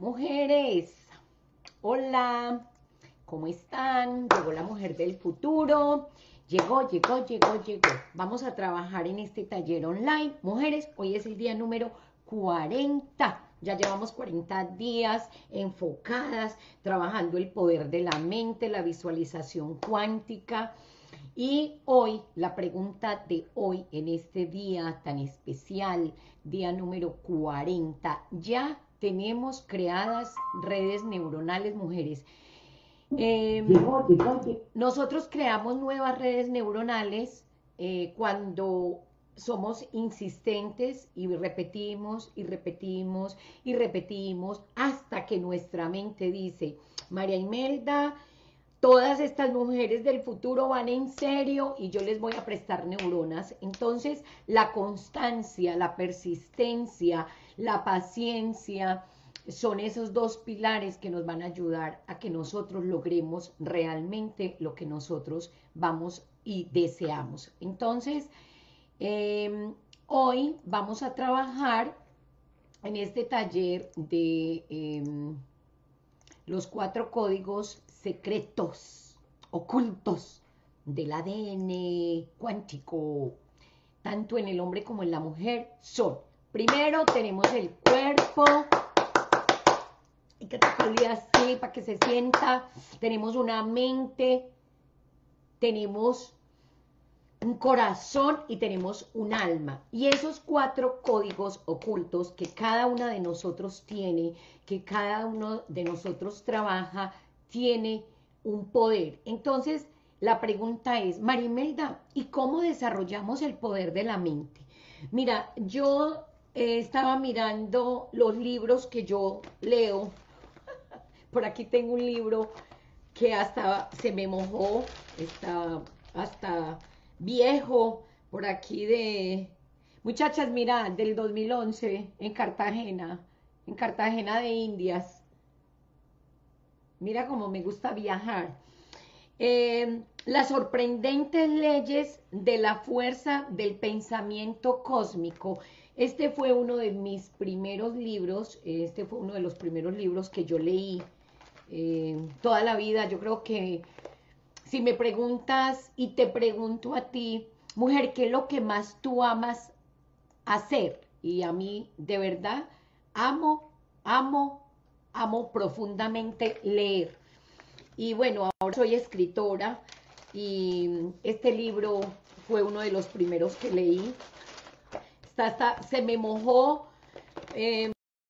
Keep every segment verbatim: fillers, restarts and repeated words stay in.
Mujeres, hola, ¿cómo están? Llegó la mujer del futuro, llegó, llegó, llegó, llegó. Vamos a trabajar en este taller online. Mujeres, hoy es el día número cuarenta. Ya llevamos cuarenta días enfocadas, trabajando el poder de la mente, la visualización cuántica. Y hoy, la pregunta de hoy, en este día tan especial, día número cuarenta, ya tenemos creadas redes neuronales, mujeres. Eh, nosotros creamos nuevas redes neuronales eh, cuando somos insistentes y repetimos y repetimos y repetimos hasta que nuestra mente dice: María Imelda, todas estas mujeres del futuro van en serio y yo les voy a prestar neuronas. Entonces, la constancia, la persistencia, la paciencia, son esos dos pilares que nos van a ayudar a que nosotros logremos realmente lo que nosotros vamos y deseamos. Entonces, eh, hoy vamos a trabajar en este taller de eh, los cuatro códigos secretos, ocultos del A D N cuántico, tanto en el hombre como en la mujer. Son, primero tenemos el cuerpo, y que te colía así para que se sienta. Tenemos una mente, tenemos un corazón y tenemos un alma. Y esos cuatro códigos ocultos que cada una de nosotros tiene, que cada uno de nosotros trabaja, tiene un poder. Entonces, la pregunta es, María Imelda, ¿y cómo desarrollamos el poder de la mente? Mira, yo eh, estaba mirando los libros que yo leo. Por aquí tengo un libro que hasta se me mojó, está hasta viejo, por aquí de... Muchachas, mira, del dos mil once, en Cartagena, en Cartagena de Indias. Mira cómo me gusta viajar. Eh, las sorprendentes leyes de la fuerza del pensamiento cósmico. Este fue uno de mis primeros libros, este fue uno de los primeros libros que yo leí eh, toda la vida. Yo creo que si me preguntas y te pregunto a ti, mujer, ¿qué es lo que más tú amas hacer? Y a mí, de verdad, amo, amo, amo profundamente leer. Y bueno, ahora soy escritora y este libro fue uno de los primeros que leí. Está, está, se me mojó. Eh,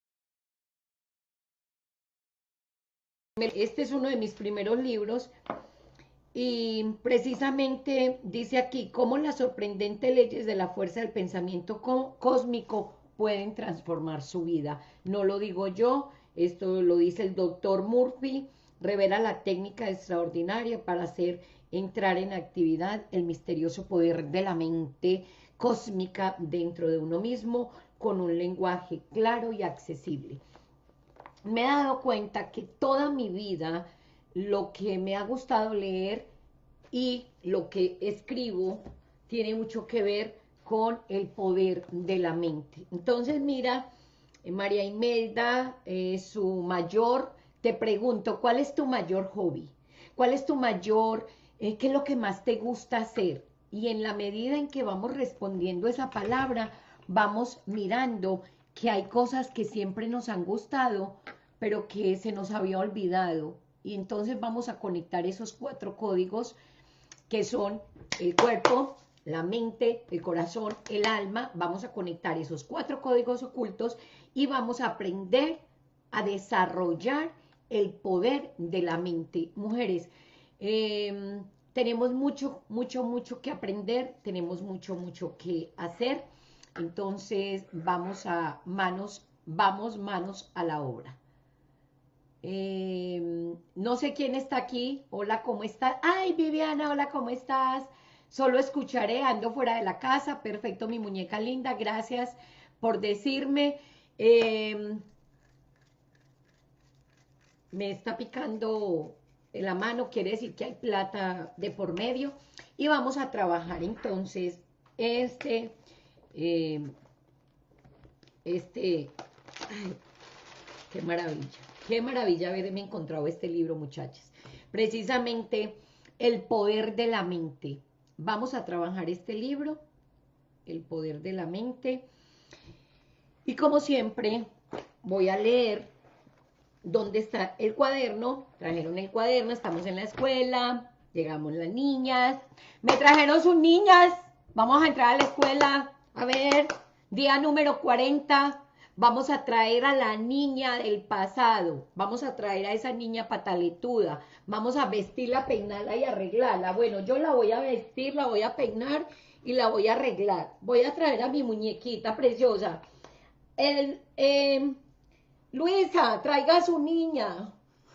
este es uno de mis primeros libros. Y precisamente dice aquí cómo las sorprendentes leyes de la fuerza del pensamiento cósmico pueden transformar su vida. No lo digo yo, esto lo dice el doctor Murphy. Revela la técnica extraordinaria para hacer entrar en actividad el misterioso poder de la mente cósmica dentro de uno mismo con un lenguaje claro y accesible. Me he dado cuenta que toda mi vida lo que me ha gustado leer y lo que escribo tiene mucho que ver con el poder de la mente. Entonces, mira, María Imelda, eh, su mayor, te pregunto, ¿cuál es tu mayor hobby? ¿Cuál es tu mayor, eh, qué es lo que más te gusta hacer? Y en la medida en que vamos respondiendo esa palabra, vamos mirando que hay cosas que siempre nos han gustado, pero que se nos había olvidado. Y entonces vamos a conectar esos cuatro códigos que son el cuerpo, la mente, el corazón, el alma. Vamos a conectar esos cuatro códigos ocultos y vamos a aprender a desarrollar el poder de la mente. Mujeres, eh, tenemos mucho, mucho, mucho que aprender, tenemos mucho, mucho que hacer. Entonces vamos a manos, vamos manos a la obra. Eh, no sé quién está aquí. Hola, ¿cómo estás? Ay, Viviana, hola, ¿cómo estás? Solo escucharé, ando fuera de la casa. Perfecto, mi muñeca linda, gracias por decirme. Eh, me está picando en la mano, quiere decir que hay plata de por medio. Y vamos a trabajar entonces este, eh, este, ay, qué maravilla. Qué maravilla haberme encontrado este libro, muchachas. Precisamente El poder de la mente. Vamos a trabajar este libro, El poder de la mente. Y como siempre, voy a leer dónde está el cuaderno. Trajeron el cuaderno, estamos en la escuela, llegamos las niñas. Me trajeron sus niñas. Vamos a entrar a la escuela. A ver, día número cuarenta. Vamos a traer a la niña del pasado, vamos a traer a esa niña pataletuda, vamos a vestirla, peinarla y arreglarla. Bueno, yo la voy a vestir, la voy a peinar y la voy a arreglar. Voy a traer a mi muñequita preciosa. El, eh, Luisa, traiga a su niña.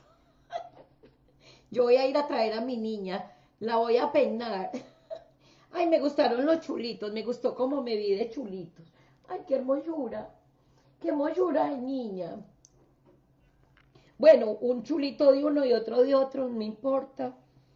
Yo voy a ir a traer a mi niña, la voy a peinar. Ay, me gustaron los chulitos, me gustó cómo me vi de chulitos. Ay, qué hermosura. ¡Qué mollura de niña! Bueno, un chulito de uno y otro de otro, no me importa.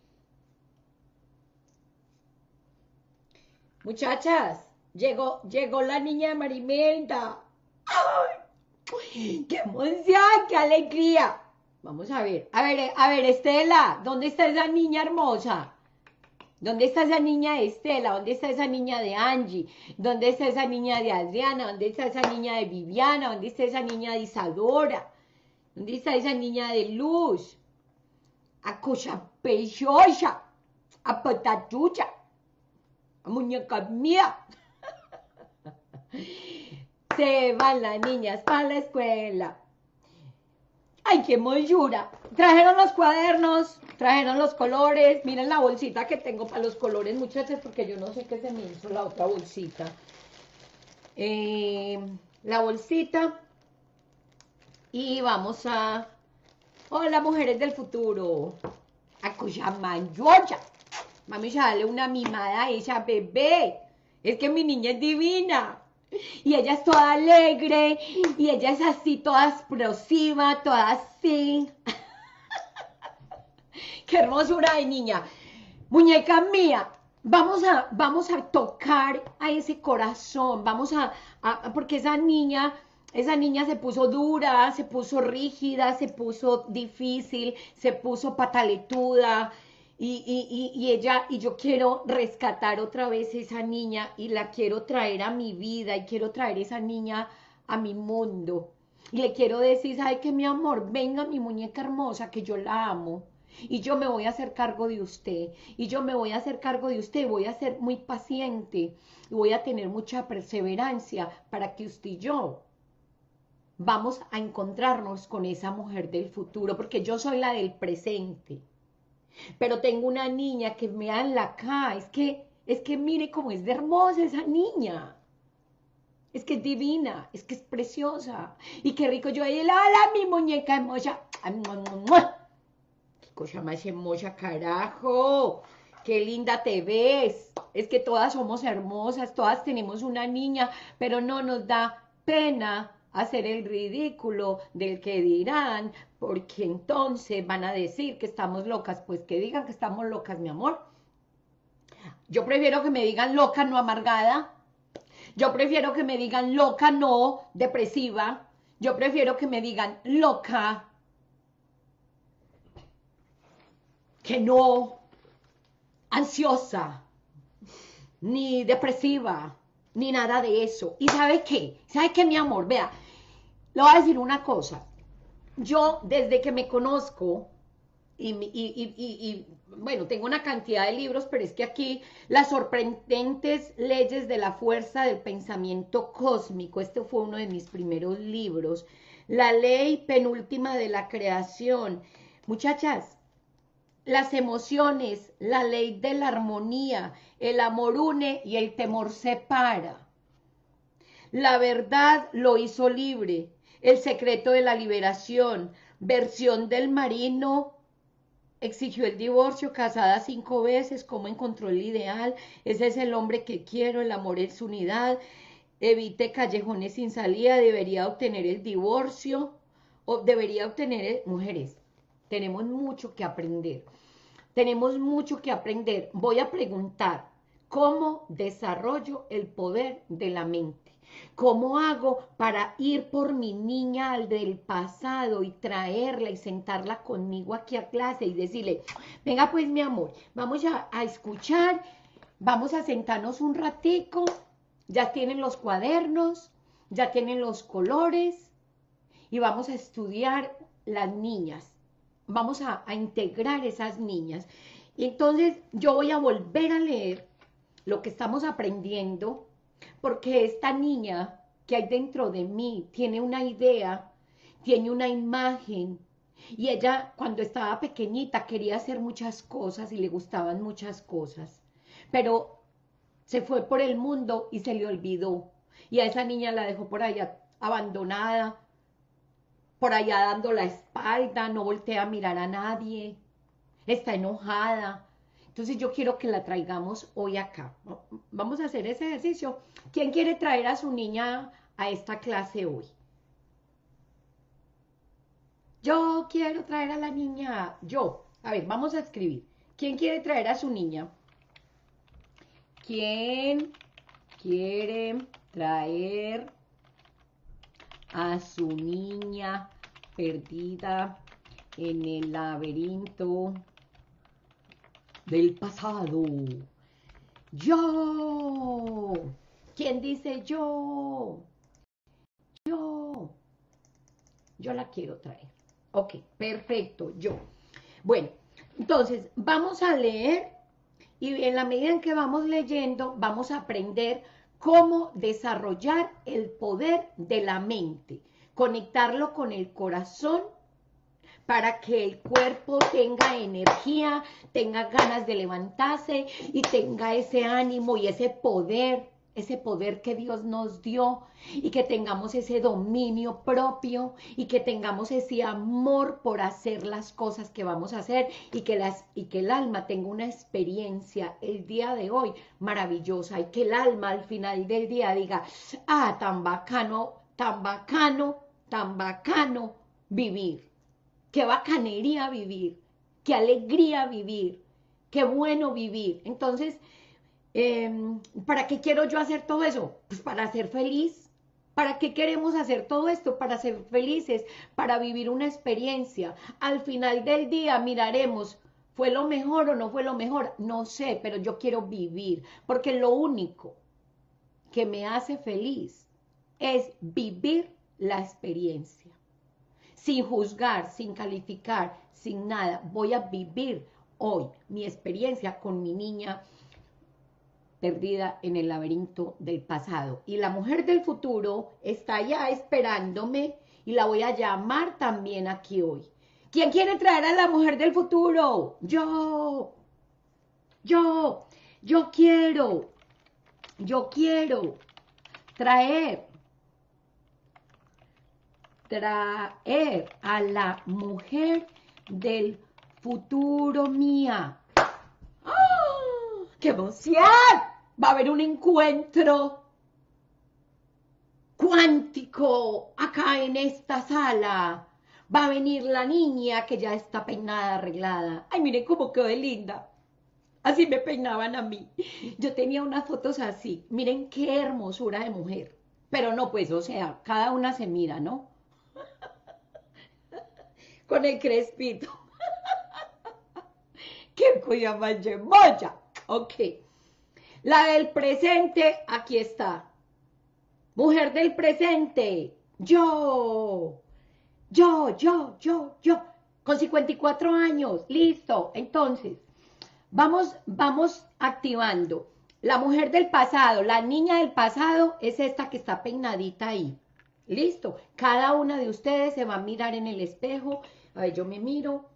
Muchachas, llegó, llegó la niña de Marimelda. ¡Ay! ¡Qué emoción, qué alegría! Vamos a ver, a ver, a ver, Estela, ¿dónde está esa niña hermosa? ¿Dónde está esa niña de Estela? ¿Dónde está esa niña de Angie? ¿Dónde está esa niña de Adriana? ¿Dónde está esa niña de Viviana? ¿Dónde está esa niña de Isadora? ¿Dónde está esa niña de Luz? A Cocha Pechocha, a Patatucha, a Muñeca Mía. Se van las niñas para la escuela. ¡Ay, qué mollura! Trajeron los cuadernos, trajeron los colores. Miren la bolsita que tengo para los colores, muchachos, porque yo no sé qué se me hizo la otra bolsita. Eh, la bolsita. Y vamos a... Hola, mujeres del futuro. A Cuyamanyoya. Vamos a darle una mimada a esa bebé. Es que mi niña es divina. Y ella es toda alegre, y ella es así, toda explosiva, toda así. ¡Qué hermosura de niña! Muñeca mía, vamos a, vamos a tocar a ese corazón, vamos a, a, porque esa niña, esa niña se puso dura, se puso rígida, se puso difícil, se puso pataletuda. Y, y, y, y ella, y yo quiero rescatar otra vez esa niña y la quiero traer a mi vida y quiero traer esa niña a mi mundo. Y le quiero decir, ¿sabe qué, mi amor? Venga, mi muñeca hermosa, que yo la amo. Y yo me voy a hacer cargo de usted. Y yo me voy a hacer cargo de usted. Voy a ser muy paciente. Y voy a tener mucha perseverancia para que usted y yo vamos a encontrarnos con esa mujer del futuro. Porque yo soy la del presente. Pero tengo una niña que me da la cara, es que, es que mire cómo es de hermosa esa niña, es que es divina, es que es preciosa, y qué rico yo ahí, hola mi muñeca hermosa, qué cosa más hermosa, carajo, qué linda te ves, es que todas somos hermosas, todas tenemos una niña, pero no nos da pena hacer el ridículo del que dirán, porque entonces van a decir que estamos locas. Pues que digan que estamos locas, mi amor. Yo prefiero que me digan loca, no amargada. Yo prefiero que me digan loca, no depresiva. Yo prefiero que me digan loca, que no ansiosa, ni depresiva, ni nada de eso. ¿Y sabe qué? ¿Sabe qué, mi amor? Vea, le voy a decir una cosa. Yo, desde que me conozco, y, y, y, y, y, bueno, tengo una cantidad de libros, pero es que aquí, las sorprendentes leyes de la fuerza del pensamiento cósmico, este fue uno de mis primeros libros, la ley penúltima de la creación. Muchachas, las emociones, la ley de la armonía, el amor une y el temor separa. La verdad lo hizo libre. El secreto de la liberación, versión del marino, exigió el divorcio, casada cinco veces, cómo encontró el ideal, ese es el hombre que quiero, el amor es unidad, evite callejones sin salida, debería obtener el divorcio, o debería obtener, el... mujeres, tenemos mucho que aprender, tenemos mucho que aprender, voy a preguntar, ¿Cómo desarrollo el poder de la mente? ¿Cómo hago para ir por mi niña al del pasado y traerla y sentarla conmigo aquí a clase y decirle, venga pues mi amor, vamos a, a escuchar, vamos a sentarnos un ratico, ya tienen los cuadernos, ya tienen los colores y vamos a estudiar las niñas, vamos a, a integrar esas niñas. Y entonces yo voy a volver a leer lo que estamos aprendiendo, porque esta niña que hay dentro de mí tiene una idea, tiene una imagen, y ella cuando estaba pequeñita quería hacer muchas cosas y le gustaban muchas cosas, pero se fue por el mundo y se le olvidó, y a esa niña la dejó por allá abandonada, por allá dando la espalda, no voltea a mirar a nadie, está enojada. Entonces yo quiero que la traigamos hoy acá. Vamos a hacer ese ejercicio. ¿Quién quiere traer a su niña a esta clase hoy? Yo quiero traer a la niña. Yo. A ver, vamos a escribir. ¿Quién quiere traer a su niña? ¿Quién quiere traer a su niña perdida en el laberinto del pasado? Yo. ¿Quién dice yo? Yo. Yo la quiero traer. Ok, perfecto, yo. Bueno, entonces vamos a leer y en la medida en que vamos leyendo vamos a aprender cómo desarrollar el poder de la mente, conectarlo con el corazón para que el cuerpo tenga energía, tenga ganas de levantarse y tenga ese ánimo y ese poder, ese poder que Dios nos dio, y que tengamos ese dominio propio y que tengamos ese amor por hacer las cosas que vamos a hacer, y que, las, y que el alma tenga una experiencia el día de hoy maravillosa, y que el alma al final del día diga, ah, tan bacano, tan bacano, tan bacano vivir. Qué bacanería vivir, qué alegría vivir, qué bueno vivir. Entonces, eh, ¿para qué quiero yo hacer todo eso? Pues para ser feliz. ¿Para qué queremos hacer todo esto? Para ser felices, para vivir una experiencia. Al final del día miraremos, ¿fue lo mejor o no fue lo mejor? No sé, pero yo quiero vivir, porque lo único que me hace feliz es vivir la experiencia. Sin juzgar, sin calificar, sin nada. Voy a vivir hoy mi experiencia con mi niña perdida en el laberinto del pasado. Y la mujer del futuro está ya esperándome y la voy a llamar también aquí hoy. ¿Quién quiere traer a la mujer del futuro? Yo, yo, yo quiero, yo quiero traer traer a la mujer del futuro mía. ¡Oh! ¡Qué emoción! Va a haber un encuentro cuántico acá en esta sala. Va a venir la niña que ya está peinada, arreglada. Ay, miren cómo quedó de linda. Así me peinaban a mí. Yo tenía unas fotos así. Miren qué hermosura de mujer. Pero no, pues, o sea, cada una se mira, ¿no? Con el crespito. ¡Qué cuya manchemoya! Ok. La del presente, aquí está. Mujer del presente. Yo. Yo, yo, yo, yo. Con cincuenta y cuatro años. Listo. Entonces, vamos, vamos activando. La mujer del pasado, la niña del pasado es esta que está peinadita ahí. Listo. Cada una de ustedes se va a mirar en el espejo. A ver, yo me miro.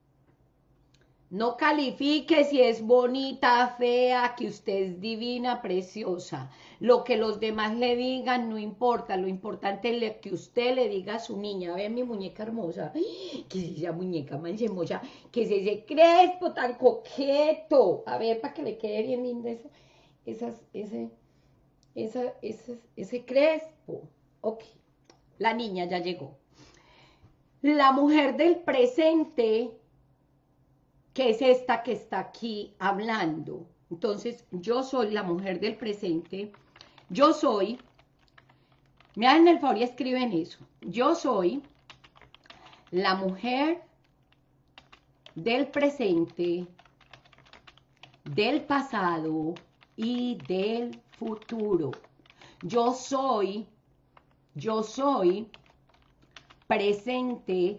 No califique si es bonita, fea, que usted es divina, preciosa. Lo que los demás le digan no importa. Lo importante es que usted le diga a su niña. A ver, mi muñeca hermosa. Ay, ¿qué es esa muñeca manchemosa? ¿Qué es ese crespo tan coqueto? A ver, para que le quede bien lindo eso. Esas, ese, esa, ese, ese crespo. Ok. La niña ya llegó. La mujer del presente, que es esta que está aquí hablando. Entonces, yo soy la mujer del presente. Yo soy, me hagan el favor y escriben eso. Yo soy la mujer del presente, del pasado y del futuro. Yo soy, yo soy presente,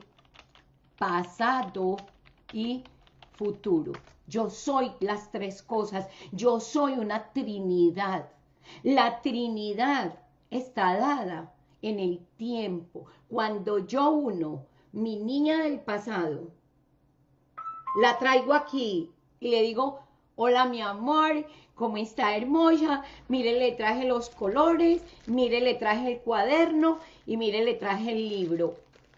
pasado y futuro. Yo soy las tres cosas. Yo soy una trinidad. La Trinidad está dada en el tiempo. Cuando yo uno, mi niña del pasado, la traigo aquí y le digo, hola mi amor, ¿cómo está hermosa? Mire, le traje los colores, mire, le traje el cuaderno y mire, le traje el libro.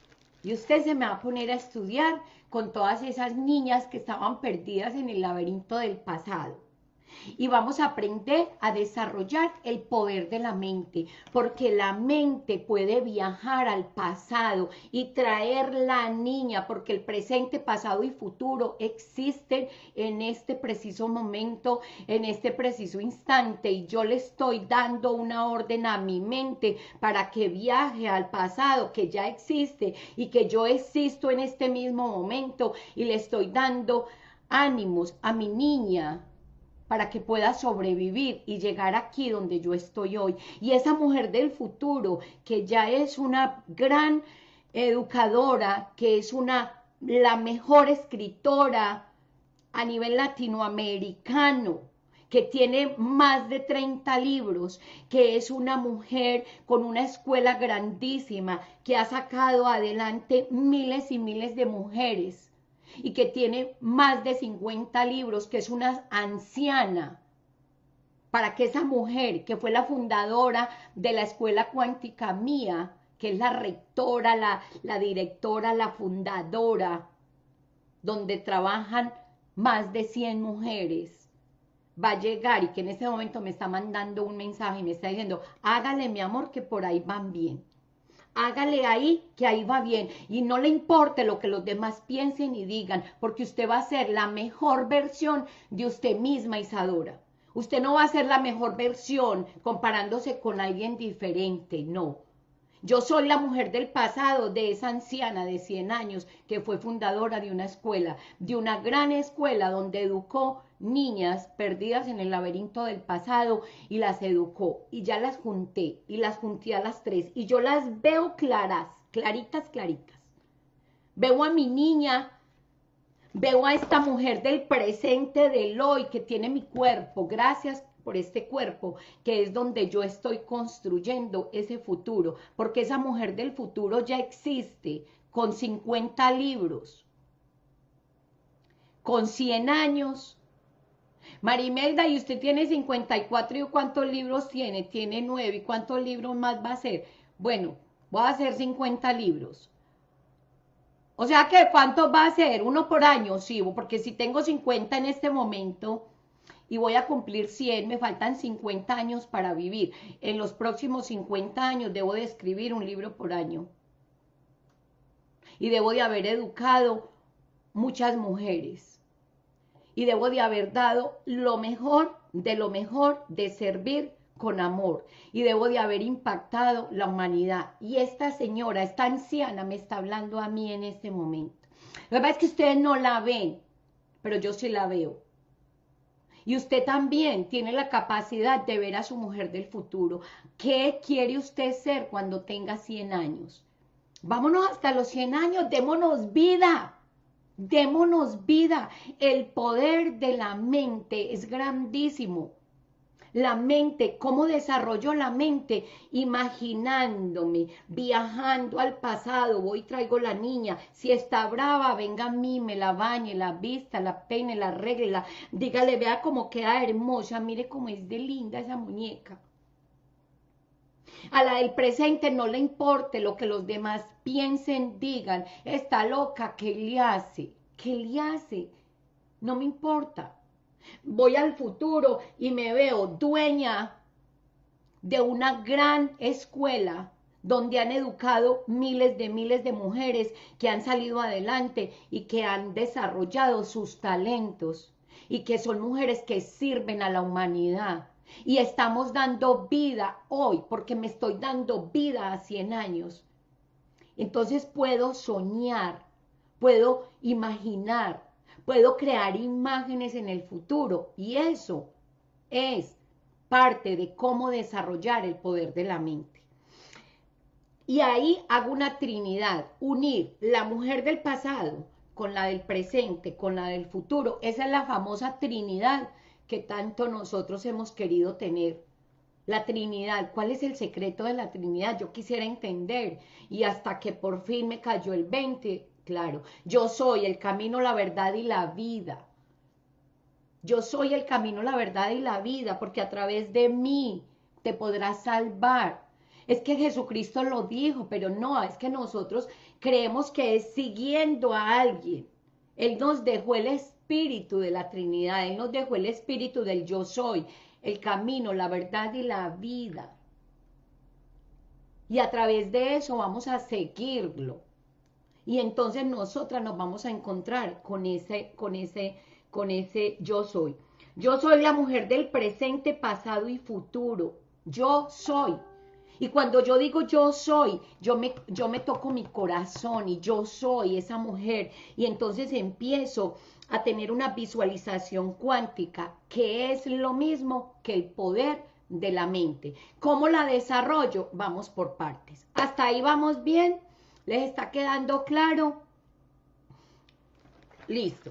Y usted se me va a poner a estudiar con todas esas niñas que estaban perdidas en el laberinto del pasado. Y vamos a aprender a desarrollar el poder de la mente, porque la mente puede viajar al pasado y traer la niña, porque el presente, pasado y futuro existen en este preciso momento, en este preciso instante, y yo le estoy dando una orden a mi mente para que viaje al pasado que ya existe y que yo existo en este mismo momento, y le estoy dando ánimos a mi niña para que pueda sobrevivir y llegar aquí donde yo estoy hoy. Y esa mujer del futuro, que ya es una gran educadora, que es una, la mejor escritora a nivel latinoamericano, que tiene más de treinta libros, que es una mujer con una escuela grandísima, que ha sacado adelante miles y miles de mujeres, y que tiene más de cincuenta libros, que es una anciana, para que esa mujer, que fue la fundadora de la Escuela Cuántica Mía, que es la rectora, la, la directora, la fundadora, donde trabajan más de cien mujeres, va a llegar, y que en este momento me está mandando un mensaje y me está diciendo, hágale mi amor que por ahí van bien. Hágale ahí, que ahí va bien, y no le importe lo que los demás piensen y digan, porque usted va a ser la mejor versión de usted misma, Isadora. Usted no va a ser la mejor versión comparándose con alguien diferente, no. Yo soy la mujer del pasado, de esa anciana de cien años que fue fundadora de una escuela, de una gran escuela donde educó niñas perdidas en el laberinto del pasado, y las educó, y ya las junté, y las junté a las tres, y yo las veo claras, claritas, claritas. Veo a mi niña, veo a esta mujer del presente, del hoy, que tiene mi cuerpo, gracias por este cuerpo, que es donde yo estoy construyendo ese futuro, porque esa mujer del futuro ya existe, con cincuenta libros, con cien años. Marimelda, y usted tiene cincuenta y cuatro, ¿y cuántos libros tiene? Tiene nueve, ¿y cuántos libros más va a hacer? Bueno, voy a hacer cincuenta libros. O sea que, ¿cuántos va a hacer? Uno por año, sí, porque si tengo cincuenta en este momento y voy a cumplir cien, me faltan cincuenta años para vivir. En los próximos cincuenta años debo de escribir un libro por año. Y debo de haber educado muchas mujeres. Y debo de haber dado lo mejor de lo mejor, de servir con amor. Y debo de haber impactado la humanidad. Y esta señora, esta anciana, me está hablando a mí en este momento. La verdad es que ustedes no la ven, pero yo sí la veo. Y usted también tiene la capacidad de ver a su mujer del futuro. ¿Qué quiere usted ser cuando tenga cien años? Vámonos hasta los cien años, démonos vida. Démonos vida. El poder de la mente es grandísimo. La mente, ¿cómo desarrollo la mente? Imaginándome, viajando al pasado, voy y traigo la niña, si está brava, venga a mí, me la bañe, la vista, la peine, la arregle, dígale, vea cómo queda hermosa, mire cómo es de linda esa muñeca. A la del presente no le importe lo que los demás piensen, digan, está loca, ¿qué le hace? ¿Qué le hace? No me importa. Voy al futuro y me veo dueña de una gran escuela donde han educado miles de miles de mujeres que han salido adelante y que han desarrollado sus talentos. y que son mujeres que sirven a la humanidad. Y estamos dando vida hoy, porque me estoy dando vida a cien años. Entonces puedo soñar, puedo imaginar, puedo crear imágenes en el futuro. Y eso es parte de cómo desarrollar el poder de la mente. Y ahí hago una trinidad, unir la mujer del pasado con la del presente, con la del futuro. Esa es la famosa trinidad que tanto nosotros hemos querido tener. La Trinidad, ¿cuál es el secreto de la Trinidad? Yo quisiera entender, y hasta que por fin me cayó el veinte, claro, yo soy el camino, la verdad y la vida. Yo soy el camino, la verdad y la vida, porque a través de mí te podrás salvar. Es que Jesucristo lo dijo, pero no, es que nosotros creemos que es siguiendo a alguien. Él nos dejó el espíritu de la Trinidad, Él nos dejó el espíritu del yo soy, el camino, la verdad y la vida. Y a través de eso vamos a seguirlo. Y entonces nosotras nos vamos a encontrar con ese, con ese, con ese yo soy. Yo soy la mujer del presente, pasado y futuro. Yo soy. Y cuando yo digo yo soy, yo me, yo me toco mi corazón y yo soy esa mujer. Y entonces empiezo a tener una visualización cuántica, que es lo mismo que el poder de la mente. ¿Cómo la desarrollo? Vamos por partes. ¿Hasta ahí vamos bien? ¿Les está quedando claro? Listo.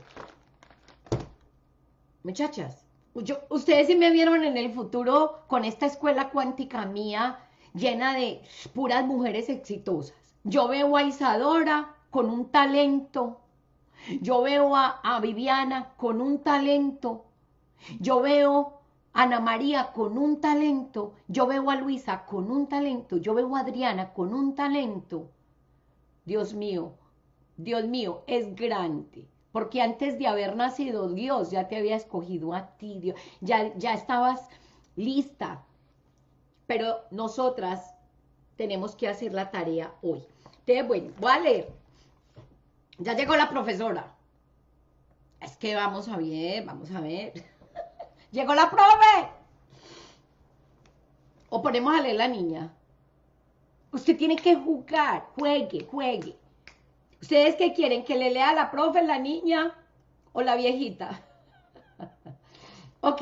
Muchachas, yo, ustedes sí me vieron en el futuro con esta escuela cuántica mía, llena de puras mujeres exitosas. Yo veo a Isadora con un talento. Yo veo a, a Viviana con un talento. Yo veo a Ana María con un talento. Yo veo a Luisa con un talento. Yo veo a Adriana con un talento. Dios mío, Dios mío, es grande. Porque antes de haber nacido, Dios ya te había escogido a ti. Dios, ya, ya estabas lista. Pero nosotras tenemos que hacer la tarea hoy. Entonces, bueno, voy a leer. Ya llegó la profesora. Es que vamos a ver, vamos a ver. ¡Llegó la profe! O ponemos a leer la niña. Usted tiene que jugar, juegue, juegue. ¿Ustedes qué quieren? ¿Que le lea a la profe, la niña o la viejita? Ok.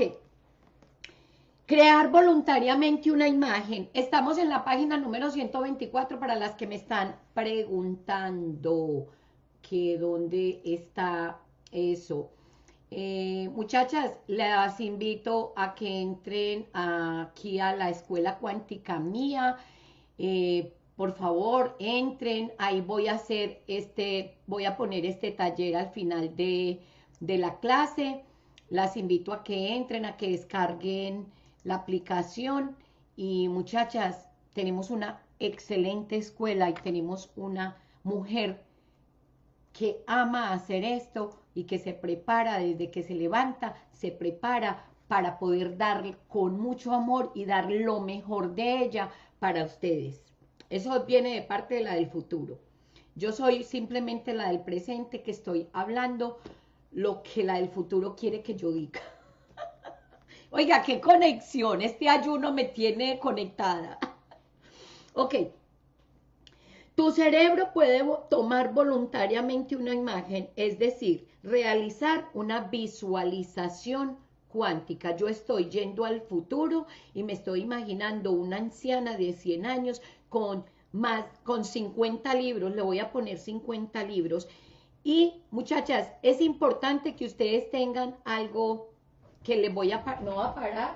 Crear voluntariamente una imagen. Estamos en la página número ciento veinticuatro para las que me están preguntando que dónde está eso. Eh, muchachas, las invito a que entren aquí a la escuela cuántica mía. Eh, por favor, entren. Ahí voy a hacer este, voy a poner este taller al final de, de la clase. Las invito a que entren, a que descarguen la aplicación. Y muchachas, tenemos una excelente escuela y tenemos una mujer que ama hacer esto y que se prepara desde que se levanta, se prepara para poder dar con mucho amor y dar lo mejor de ella para ustedes. Eso viene de parte de la del futuro. Yo soy simplemente la del presente, que estoy hablando lo que la del futuro quiere que yo diga. Oiga, qué conexión, este ayuno me tiene conectada. Ok. Tu cerebro puede tomar voluntariamente una imagen, es decir, realizar una visualización cuántica. Yo estoy yendo al futuro y me estoy imaginando una anciana de cien años con más, con cincuenta libros, le voy a poner cincuenta libros. Y muchachas, es importante que ustedes tengan algo que les voy a, no va a parar.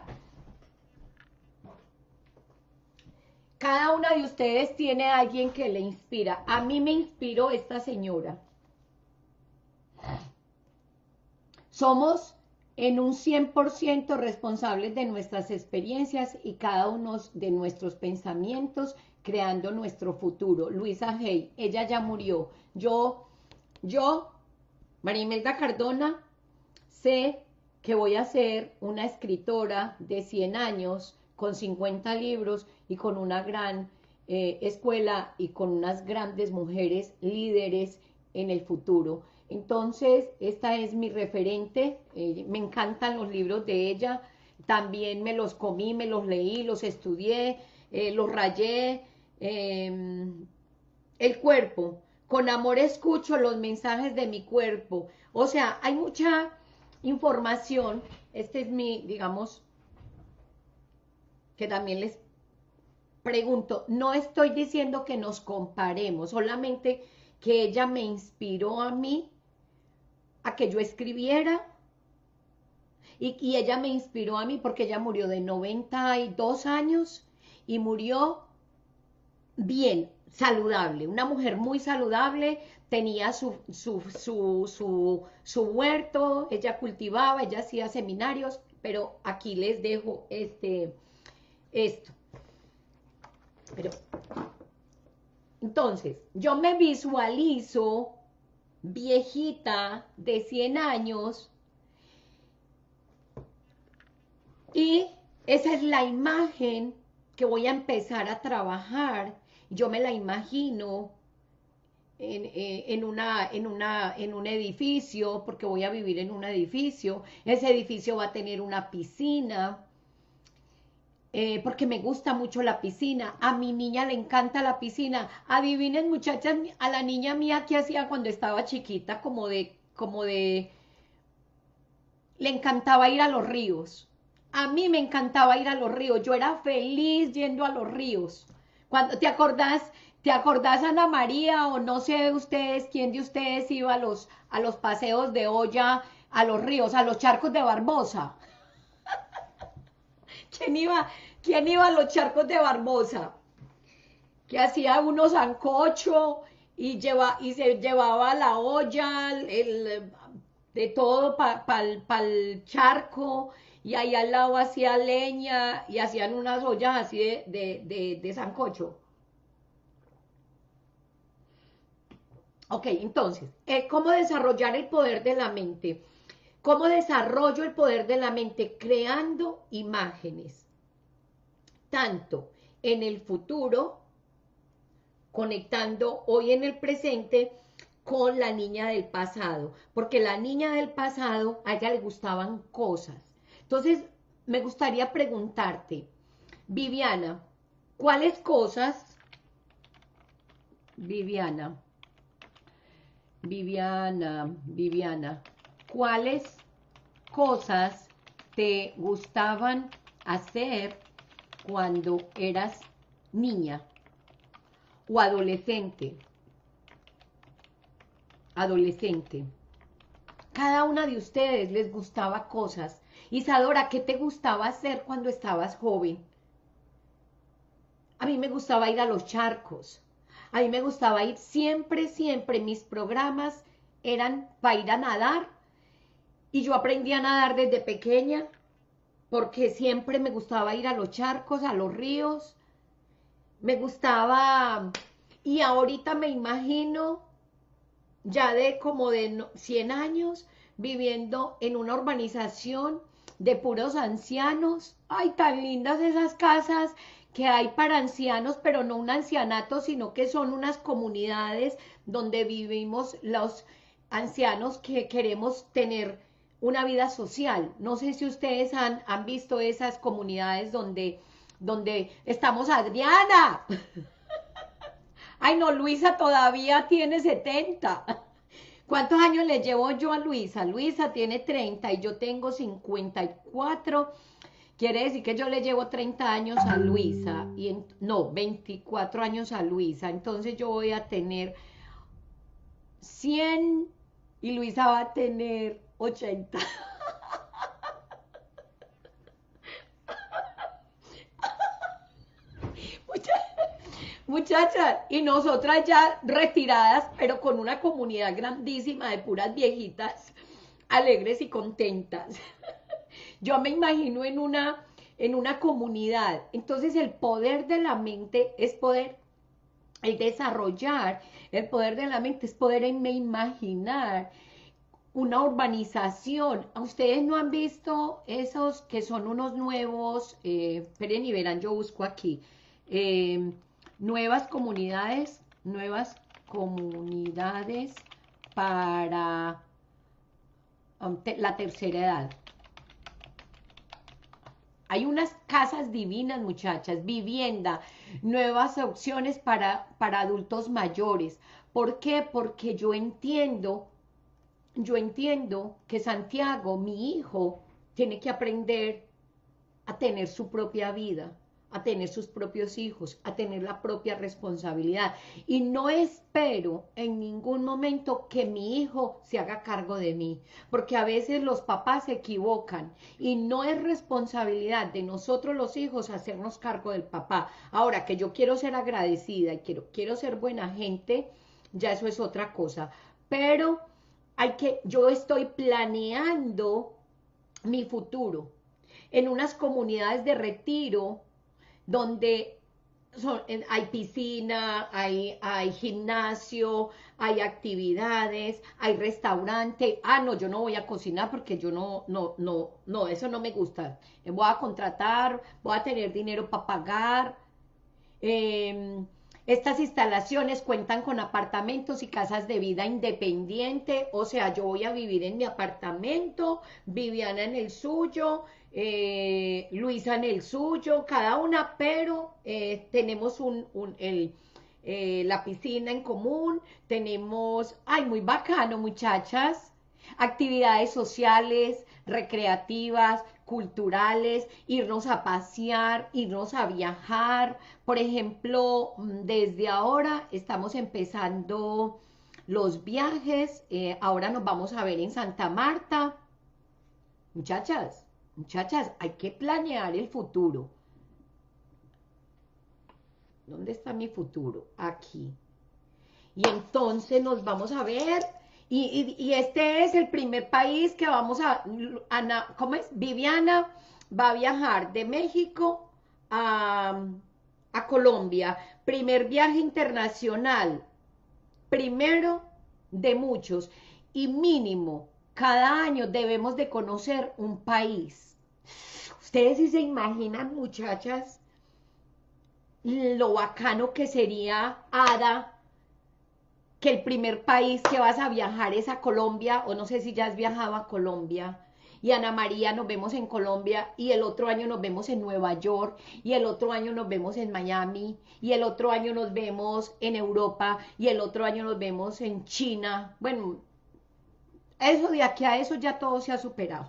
Cada una de ustedes tiene a alguien que le inspira. A mí me inspiró esta señora. Somos en un cien por ciento responsables de nuestras experiencias y cada uno de nuestros pensamientos creando nuestro futuro. Luisa Hay, ella ya murió. Yo, yo, María Imelda Cardona, sé que voy a ser una escritora de cien años, con cincuenta libros y con una gran eh, escuela y con unas grandes mujeres líderes en el futuro. Entonces, esta es mi referente, eh, me encantan los libros de ella, también me los comí, me los leí, los estudié, eh, los rayé, eh, el cuerpo, con amor escucho los mensajes de mi cuerpo, o sea, hay mucha información, este es mi, digamos, que también les pregunto, no estoy diciendo que nos comparemos, solamente que ella me inspiró a mí a que yo escribiera y, y ella me inspiró a mí porque ella murió de noventa y dos años y murió bien, saludable, una mujer muy saludable, tenía su, su, su, su, su huerto, ella cultivaba, ella hacía seminarios, pero aquí les dejo este, esto. Pero, entonces, yo me visualizo viejita de cien años y esa es la imagen que voy a empezar a trabajar. Yo me la imagino en, en, una, en, una, en un edificio, porque voy a vivir en un edificio. Ese edificio va a tener una piscina, eh, porque me gusta mucho la piscina. A mi niña le encanta la piscina. Adivinen, muchachas, a la niña mía que hacía cuando estaba chiquita, como de, como de, le encantaba ir a los ríos. A mí me encantaba ir a los ríos. Yo era feliz yendo a los ríos. Cuando te acordás, te acordás, Ana María, o no sé ustedes, quién de ustedes iba a los, a los paseos de olla, a los ríos, a los charcos de Barbosa. ¿Quién iba, quién iba a los charcos de Barbosa? Que hacía unos sancocho y, lleva, y se llevaba la olla, el, de todo para pa, pa el charco, y ahí al lado hacía leña y hacían unas ollas así de, de, de, de sancocho. Ok, entonces, eh, ¿cómo desarrollar el poder de la mente? ¿Cómo desarrollo el poder de la mente? Creando imágenes, tanto en el futuro, conectando hoy en el presente con la niña del pasado, porque la niña del pasado, a ella le gustaban cosas. Entonces, me gustaría preguntarte, Viviana, ¿cuáles cosas, Viviana, Viviana, Viviana, ¿cuáles cosas te gustaban hacer cuando eras niña o adolescente? Adolescente. Cada una de ustedes les gustaba cosas. Isadora, ¿qué te gustaba hacer cuando estabas joven? A mí me gustaba ir a los charcos. A mí me gustaba ir siempre, siempre. Mis programas eran para ir a nadar. Y yo aprendí a nadar desde pequeña porque siempre me gustaba ir a los charcos, a los ríos. Me gustaba... Y ahorita me imagino ya de como de cien años viviendo en una urbanización de puros ancianos. Ay, tan lindas esas casas que hay para ancianos, pero no un ancianato, sino que son unas comunidades donde vivimos los ancianos que queremos tener una vida social. No sé si ustedes han, han visto esas comunidades donde, donde estamos. Adriana. Ay, no, Luisa todavía tiene setenta. ¿Cuántos años le llevo yo a Luisa? Luisa tiene treinta y yo tengo cincuenta y cuatro. Quiere decir que yo le llevo treinta años a Luisa. Y en, no, veinticuatro años a Luisa. Entonces yo voy a tener cien y Luisa va a tener ochenta. Muchachas, y nosotras ya retiradas, pero con una comunidad grandísima de puras viejitas, alegres y contentas. Yo me imagino en una, en una comunidad. Entonces el poder de la mente es poder, el desarrollar, el poder de la mente es poder imaginar una urbanización. ¿Ustedes no han visto esos que son unos nuevos, eh, esperen y verán, yo busco aquí, eh, nuevas comunidades, nuevas comunidades para um, te, la tercera edad. Hay unas casas divinas, muchachas, vivienda, nuevas opciones para, para adultos mayores. ¿Por qué? Porque yo entiendo, yo entiendo que Santiago, mi hijo, tiene que aprender a tener su propia vida, a tener sus propios hijos, a tener la propia responsabilidad. Y no espero en ningún momento que mi hijo se haga cargo de mí, porque a veces los papás se equivocan y no es responsabilidad de nosotros los hijos hacernos cargo del papá. Ahora, que yo quiero ser agradecida y quiero, quiero ser buena gente, ya eso es otra cosa. Pero hay que, yo estoy planeando mi futuro en unas comunidades de retiro donde son, hay piscina, hay, hay gimnasio, hay actividades, hay restaurante. Ah, no, yo no voy a cocinar porque yo no, no, no, no, eso no me gusta. Voy a contratar, voy a tener dinero para pagar. Eh, estas instalaciones cuentan con apartamentos y casas de vida independiente, o sea, yo voy a vivir en mi apartamento, Viviana en el suyo, eh, Luisa en el suyo, cada una, pero eh, tenemos un, un el, eh, la piscina en común, tenemos, ay, muy bacano, muchachas, actividades sociales, recreativas, culturales, irnos a pasear, irnos a viajar. Por ejemplo, desde ahora estamos empezando los viajes, eh, ahora nos vamos a ver en Santa Marta. Muchachas, muchachas, hay que planear el futuro. ¿Dónde está mi futuro? Aquí. Y entonces nos vamos a ver. Y, y, y este es el primer país que vamos a, a, ¿cómo es? Viviana va a viajar de México a, a Colombia. Primer viaje internacional, primero de muchos. Y mínimo, cada año debemos de conocer un país. Ustedes sí se imaginan, muchachas, lo bacano que sería, Ada, que el primer país que vas a viajar es a Colombia, o no sé si ya has viajado a Colombia, y Ana María nos vemos en Colombia, y el otro año nos vemos en Nueva York, y el otro año nos vemos en Miami, y el otro año nos vemos en Europa, y el otro año nos vemos en China. Bueno, eso de aquí a eso ya todo se ha superado.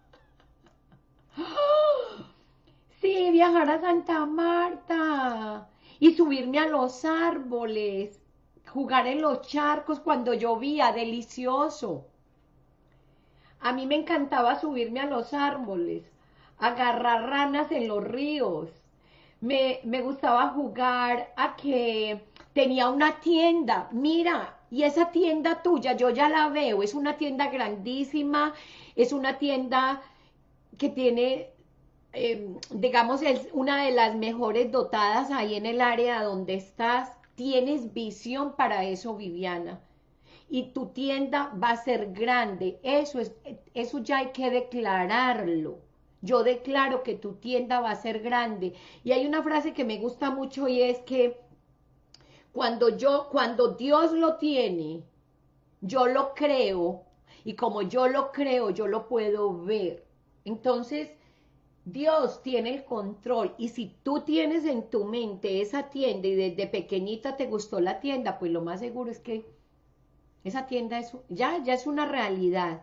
Sí, viajar a Santa Marta, y subirme a los árboles, jugar en los charcos cuando llovía, delicioso. A mí me encantaba subirme a los árboles, agarrar ranas en los ríos. Me, me gustaba jugar a que tenía una tienda, mira, y esa tienda tuya, yo ya la veo, es una tienda grandísima, es una tienda que tiene, eh, digamos, es una de las mejores dotadas ahí en el área donde estás. Tienes visión para eso, Viviana, y tu tienda va a ser grande. Eso es, eso ya hay que declararlo. Yo declaro que tu tienda va a ser grande. Y hay una frase que me gusta mucho y es que cuando yo, cuando Dios lo tiene, yo lo creo, y como yo lo creo, yo lo puedo ver. Entonces, Dios tiene el control, y si tú tienes en tu mente esa tienda y desde pequeñita te gustó la tienda, pues lo más seguro es que esa tienda es, ya, ya es una realidad.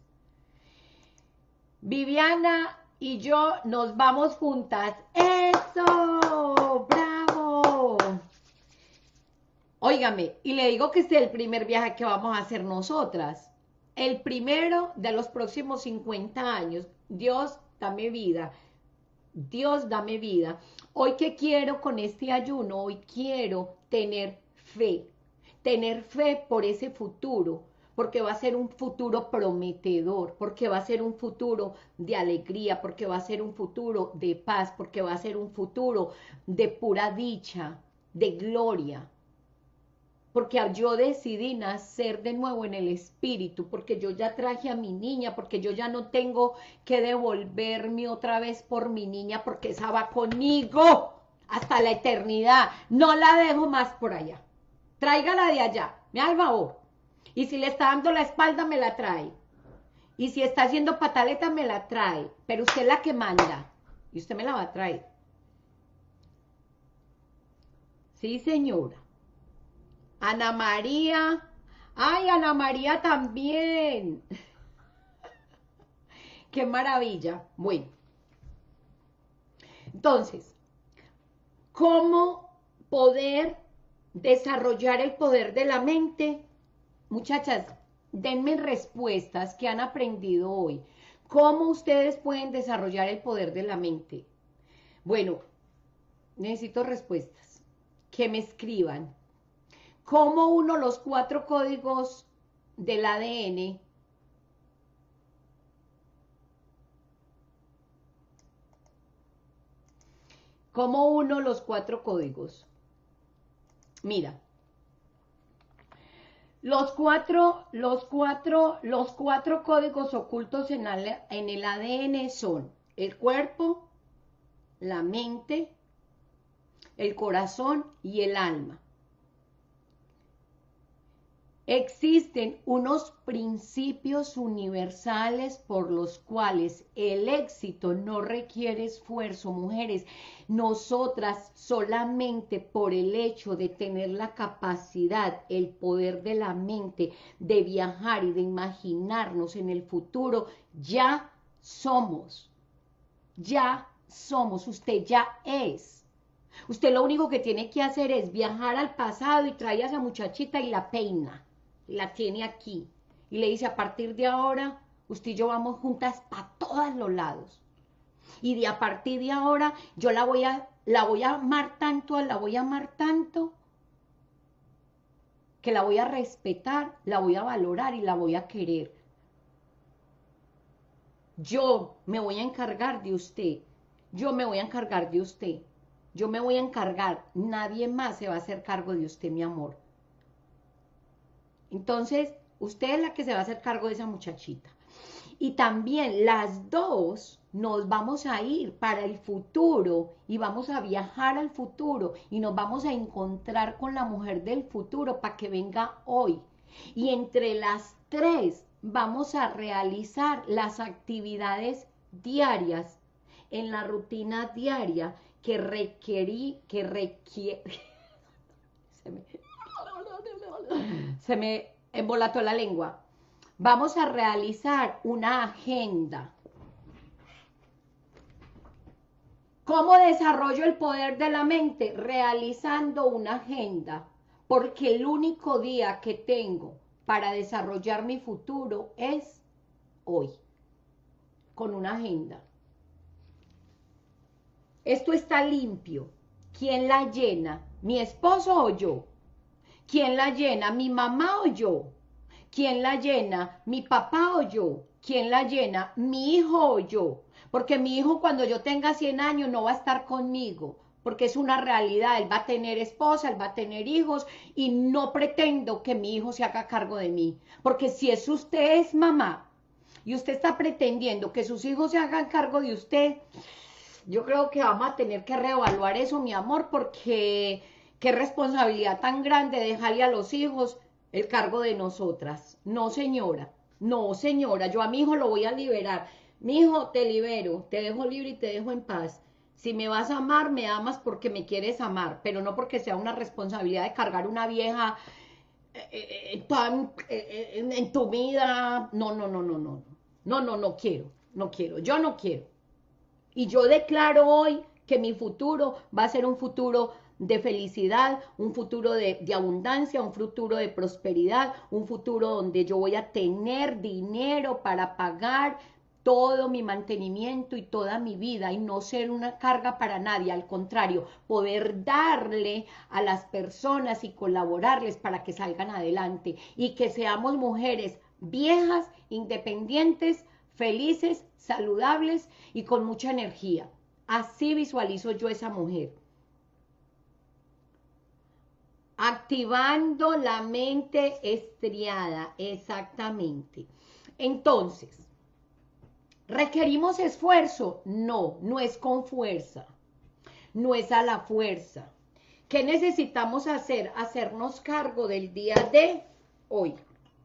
Viviana y yo nos vamos juntas. ¡Eso! ¡Bravo! Óigame, y le digo que este es el primer viaje que vamos a hacer nosotras. El primero de los próximos cincuenta años. Dios, dame vida. Dios, dame vida. Hoy, ¿qué quiero con este ayuno? Hoy quiero tener fe. Tener fe por ese futuro, porque va a ser un futuro prometedor, porque va a ser un futuro de alegría, porque va a ser un futuro de paz, porque va a ser un futuro de pura dicha, de gloria. Porque yo decidí nacer de nuevo en el espíritu, porque yo ya traje a mi niña, porque yo ya no tengo que devolverme otra vez por mi niña, porque esa va conmigo hasta la eternidad. No la dejo más por allá. Tráigala de allá, me haga el favor. Y si le está dando la espalda, me la trae. Y si está haciendo pataleta, me la trae. Pero usted es la que manda. Y usted me la va a traer. Sí, señora. Ana María. Ay, Ana María también. Qué maravilla. Bueno. Entonces, ¿cómo poder desarrollar el poder de la mente? Muchachas, denme respuestas que han aprendido hoy. ¿Cómo ustedes pueden desarrollar el poder de la mente? Bueno, necesito respuestas. Que me escriban. ¿Cómo uno los cuatro códigos del A D N ¿Cómo uno los cuatro códigos? Mira. Los cuatro, los cuatro, los cuatro códigos ocultos en, el, en el A D N son el cuerpo, la mente, el corazón y el alma. Existen unos principios universales por los cuales el éxito no requiere esfuerzo, mujeres. Nosotras solamente por el hecho de tener la capacidad, el poder de la mente, de viajar y de imaginarnos en el futuro, ya somos, ya somos, usted ya es. Usted lo único que tiene que hacer es viajar al pasado y traer a esa muchachita y la peina. La tiene aquí y le dice: a partir de ahora usted y yo vamos juntas a todos los lados, y de a partir de ahora yo la voy a la voy a amar tanto, la voy a amar tanto que la voy a respetar, la voy a valorar y la voy a querer. Yo me voy a encargar de usted, yo me voy a encargar de usted, yo me voy a encargar, nadie más se va a hacer cargo de usted, mi amor. Entonces, usted es la que se va a hacer cargo de esa muchachita. Y también las dos nos vamos a ir para el futuro y vamos a viajar al futuro y nos vamos a encontrar con la mujer del futuro para que venga hoy. Y entre las tres vamos a realizar las actividades diarias en la rutina diaria que requerí, que requiere... Se me... Se me embolató la lengua. Vamos a realizar una agenda. ¿Cómo desarrollo el poder de la mente? Realizando una agenda. Porque el único día que tengo para desarrollar mi futuro es hoy. Con una agenda. Esto está limpio. ¿Quién la llena? ¿Mi esposo o yo? ¿Quién la llena? ¿Mi mamá o yo? ¿Quién la llena? ¿Mi papá o yo? ¿Quién la llena? ¿Mi hijo o yo? Porque mi hijo, cuando yo tenga cien años, no va a estar conmigo, porque es una realidad. Él va a tener esposa, él va a tener hijos, y no pretendo que mi hijo se haga cargo de mí. Porque si es usted es mamá, y usted está pretendiendo que sus hijos se hagan cargo de usted, yo creo que vamos a tener que reevaluar eso, mi amor, porque... qué responsabilidad tan grande dejarle a los hijos el cargo de nosotras. No, señora, no, señora, yo a mi hijo lo voy a liberar. Mi hijo, te libero, te dejo libre y te dejo en paz. Si me vas a amar, me amas porque me quieres amar, pero no porque sea una responsabilidad de cargar una vieja eh, eh, tan eh, eh, en tu vida. No, no, no, no, no, no, no, no quiero, no quiero, yo no quiero. Y yo declaro hoy que mi futuro va a ser un futuro de felicidad, un futuro de, de abundancia, un futuro de prosperidad, un futuro donde yo voy a tener dinero para pagar todo mi mantenimiento y toda mi vida y no ser una carga para nadie, al contrario, poder darle a las personas y colaborarles para que salgan adelante y que seamos mujeres viejas, independientes, felices, saludables y con mucha energía. Así visualizo yo esa mujer. Activando la mente estriada, exactamente. Entonces, ¿requerimos esfuerzo? No, no es con fuerza, no es a la fuerza. ¿Qué necesitamos hacer? Hacernos cargo del día de hoy.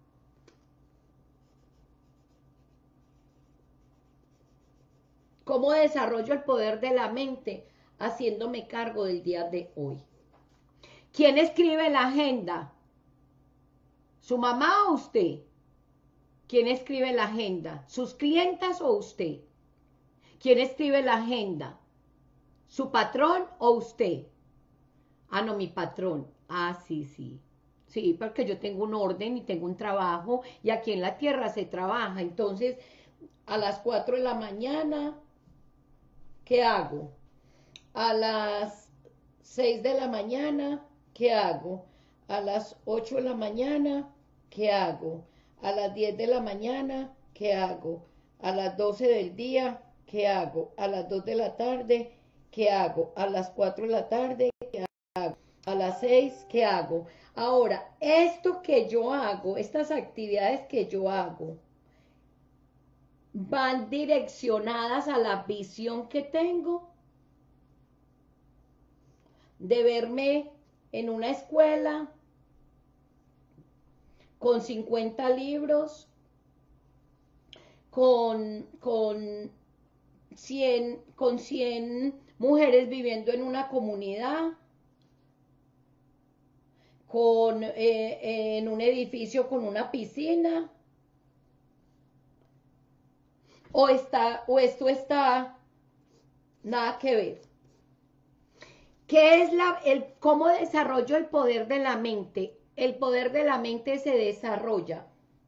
¿Cómo desarrollo el poder de la mente? Haciéndome cargo del día de hoy. ¿Quién escribe la agenda? ¿Su mamá o usted? ¿Quién escribe la agenda? ¿Sus clientas o usted? ¿Quién escribe la agenda? ¿Su patrón o usted? Ah, no, mi patrón. Ah, sí, sí. Sí, porque yo tengo un orden y tengo un trabajo y aquí en la tierra se trabaja. Entonces, a las cuatro de la mañana, ¿qué hago? A las seis de la mañana, ¿qué hago? A las ocho de la mañana, ¿qué hago? A las diez de la mañana, ¿qué hago? A las doce del día, ¿qué hago? A las dos de la tarde, ¿qué hago? A las cuatro de la tarde, ¿qué hago? A las seis, ¿qué hago? Ahora, esto que yo hago, estas actividades que yo hago, van direccionadas a la visión que tengo de verme en una escuela con cincuenta libros, con, con, cien, con cien mujeres viviendo en una comunidad, con, eh, en un edificio con una piscina, o, está, o esto está nada que ver. ¿Qué es la, el, cómo desarrollo el poder de la mente? El poder de la mente se desarrolla.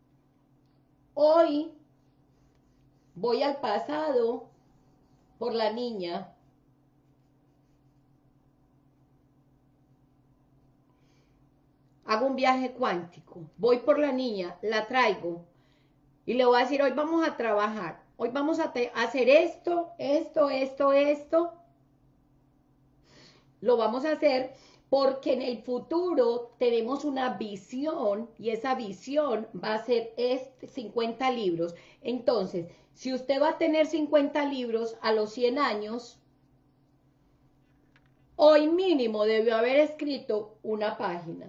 Hoy voy al pasado por la niña. Hago un viaje cuántico. Voy por la niña, la traigo y le voy a decir, hoy vamos a trabajar. Hoy vamos a hacer esto, esto, esto, esto. Lo vamos a hacer porque en el futuro tenemos una visión y esa visión va a ser este, cincuenta libros. Entonces, si usted va a tener cincuenta libros a los cien años, hoy mínimo debió haber escrito una página.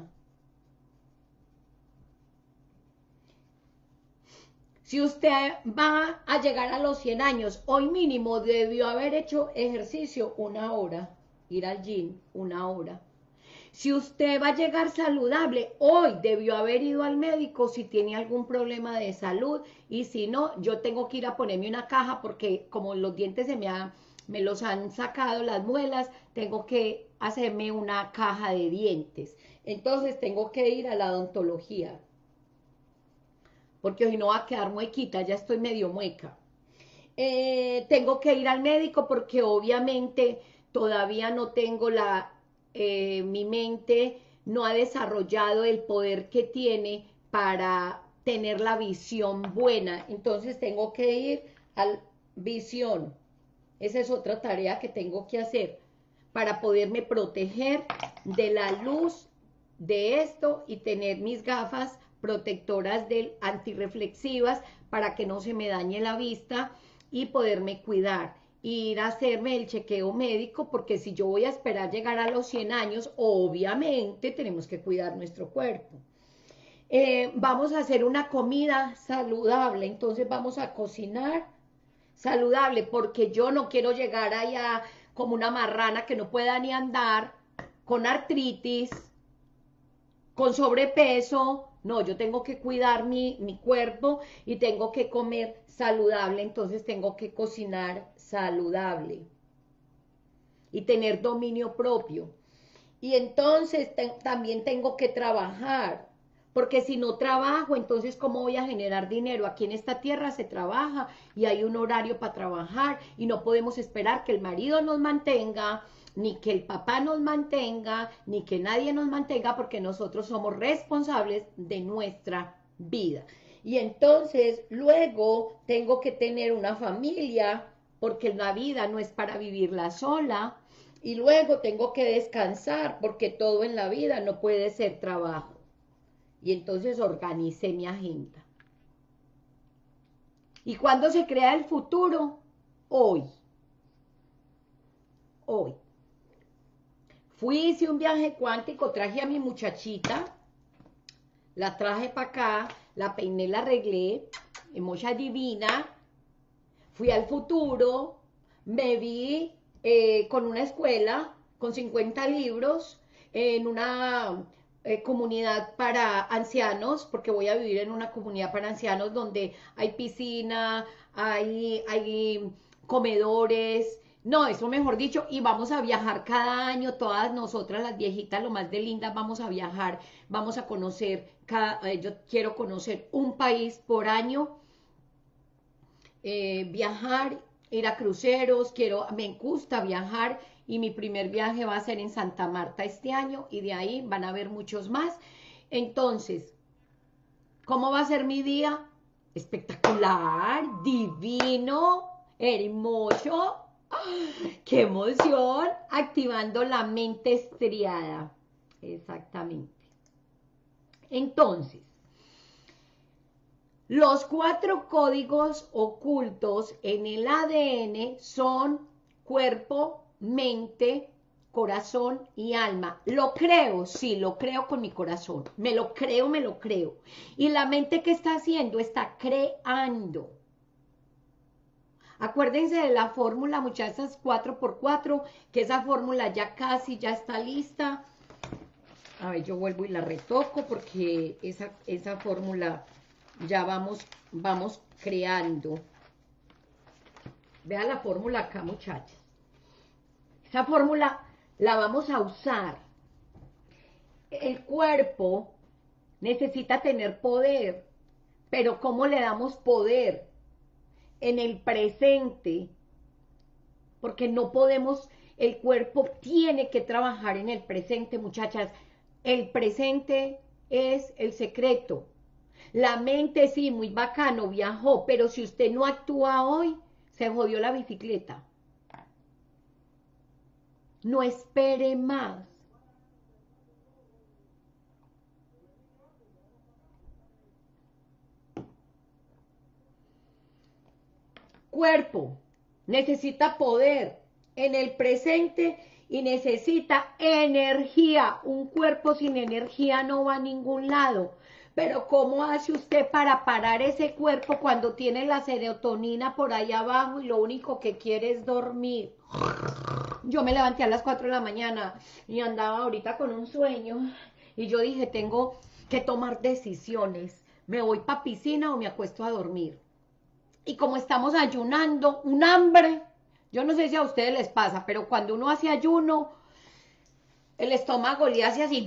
Si usted va a llegar a los cien años, hoy mínimo debió haber hecho ejercicio una hora, ir al gym una hora. Si usted va a llegar saludable, hoy debió haber ido al médico si tiene algún problema de salud y si no, yo tengo que ir a ponerme una caja porque como los dientes se me, ha, me los han sacado, las muelas, tengo que hacerme una caja de dientes. Entonces tengo que ir a la odontología porque hoy no va a quedar muequita, ya estoy medio mueca. Eh, tengo que ir al médico porque obviamente todavía no tengo la... Eh, mi mente no ha desarrollado el poder que tiene para tener la visión buena. Entonces tengo que ir a la visión. Esa es otra tarea que tengo que hacer para poderme proteger de la luz de esto y tener mis gafas protectoras del antirreflexivas para que no se me dañe la vista y poderme cuidar. Ir a hacerme el chequeo médico, porque si yo voy a esperar llegar a los cien años, obviamente tenemos que cuidar nuestro cuerpo. Eh, vamos a hacer una comida saludable, entonces vamos a cocinar saludable, porque yo no quiero llegar allá como una marrana que no pueda ni andar, con artritis, con sobrepeso. No, yo tengo que cuidar mi, mi cuerpo y tengo que comer saludable, entonces tengo que cocinar saludable y tener dominio propio. Y entonces te, también tengo que trabajar, porque si no trabajo, entonces ¿cómo voy a generar dinero? Aquí en esta tierra se trabaja y hay un horario para trabajar y no podemos esperar que el marido nos mantenga, ni que el papá nos mantenga, ni que nadie nos mantenga, porque nosotros somos responsables de nuestra vida. Y entonces luego tengo que tener una familia, porque la vida no es para vivirla sola. Y luego tengo que descansar, porque todo en la vida no puede ser trabajo. Y entonces organicé mi agenda. ¿Y cuándo se crea el futuro? Hoy. Hoy. Fui, hice un viaje cuántico, traje a mi muchachita, la traje para acá, la peiné, la arreglé, mocha divina, fui al futuro, me vi eh, con una escuela, con cincuenta libros, en una eh, comunidad para ancianos, porque voy a vivir en una comunidad para ancianos donde hay piscina, hay, hay comedores, no, eso mejor dicho, y vamos a viajar cada año, todas nosotras las viejitas, lo más de lindas, vamos a viajar, vamos a conocer, cada, eh, yo quiero conocer un país por año, eh, viajar, ir a cruceros, quiero, me gusta viajar y mi primer viaje va a ser en Santa Marta este año y de ahí van a haber muchos más. Entonces, ¿cómo va a ser mi día? Espectacular, divino, hermoso. ¡Qué emoción! Activando la mente estriada. Exactamente. Entonces, los cuatro códigos ocultos en el A D N son cuerpo, mente, corazón y alma. ¿Lo creo? Sí, lo creo con mi corazón. Me lo creo, me lo creo. ¿Y la mente qué está haciendo? Está creando. Acuérdense de la fórmula, muchachas, cuatro por cuatro, que esa fórmula ya casi ya está lista. A ver, yo vuelvo y la retoco porque esa, esa fórmula ya vamos, vamos creando. Vean la fórmula acá, muchachas. Esa fórmula la vamos a usar. El cuerpo necesita tener poder, pero ¿cómo le damos poder? En el presente, porque no podemos, el cuerpo tiene que trabajar en el presente, muchachas. El presente es el secreto. La mente sí, muy bacano, viajó, pero si usted no actúa hoy, se jodió la bicicleta. No espere más. Cuerpo necesita poder en el presente y necesita energía. Un cuerpo sin energía no va a ningún lado. Pero ¿cómo hace usted para parar ese cuerpo cuando tiene la serotonina por ahí abajo y lo único que quiere es dormir? Yo me levanté a las cuatro de la mañana y andaba ahorita con un sueño y yo dije, tengo que tomar decisiones. ¿Me voy para piscina o me acuesto a dormir? Y como estamos ayunando, un hambre, yo no sé si a ustedes les pasa, pero cuando uno hace ayuno, el estómago le hace así.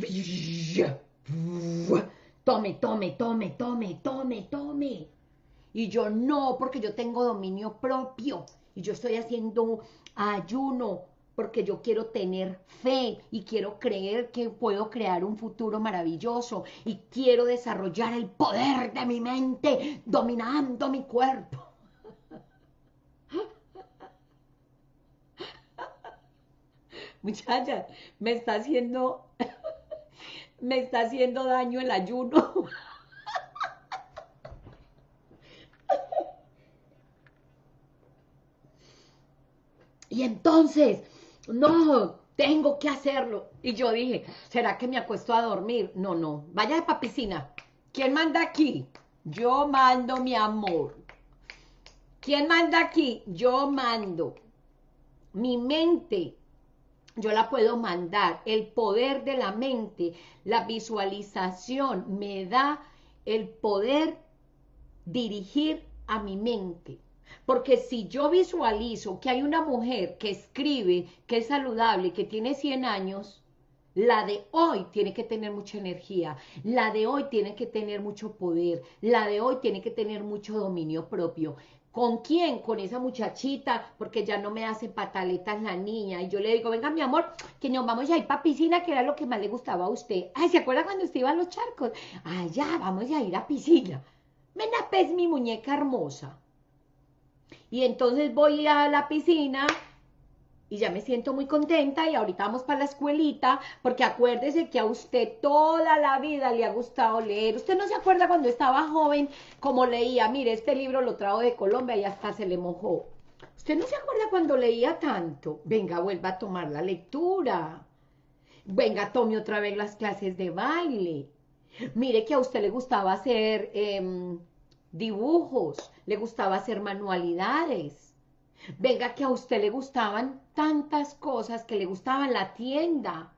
Tome, tome, tome, tome, tome, tome. Y yo no, porque yo tengo dominio propio. Y yo estoy haciendo ayuno, porque yo quiero tener fe y quiero creer que puedo crear un futuro maravilloso. Y quiero desarrollar el poder de mi mente, dominando mi cuerpo. Muchachas, me está haciendo, me está haciendo daño el ayuno. Y entonces, no, tengo que hacerlo. Y yo dije, ¿será que me acuesto a dormir? No, no, vaya para piscina. ¿Quién manda aquí? Yo mando, mi amor. ¿Quién manda aquí? Yo mando. Mi mente, yo la puedo mandar. El poder de la mente, la visualización me da el poder dirigir a mi mente. Porque si yo visualizo que hay una mujer que escribe, que es saludable, que tiene cien años, la de hoy tiene que tener mucha energía, la de hoy tiene que tener mucho poder, la de hoy tiene que tener mucho dominio propio. ¿Con quién? Con esa muchachita, porque ya no me hace pataletas la niña. Y yo le digo, venga mi amor, que nos vamos a ir para piscina, que era lo que más le gustaba a usted. Ay, ¿se acuerda cuando usted iba a los charcos? Ay, ya, vamos a ir a piscina. Venga, pues, mi muñeca hermosa. Y entonces voy a la piscina y ya me siento muy contenta y ahorita vamos para la escuelita, porque acuérdese que a usted toda la vida le ha gustado leer. ¿Usted no se acuerda cuando estaba joven como leía? Mire, este libro lo trajo de Colombia y hasta se le mojó. ¿Usted no se acuerda cuando leía tanto? Venga, vuelva a tomar la lectura. Venga, tome otra vez las clases de baile. Mire que a usted le gustaba hacer eh, dibujos, le gustaba hacer manualidades. Venga, que a usted le gustaban tantas cosas, que le gustaba la tienda.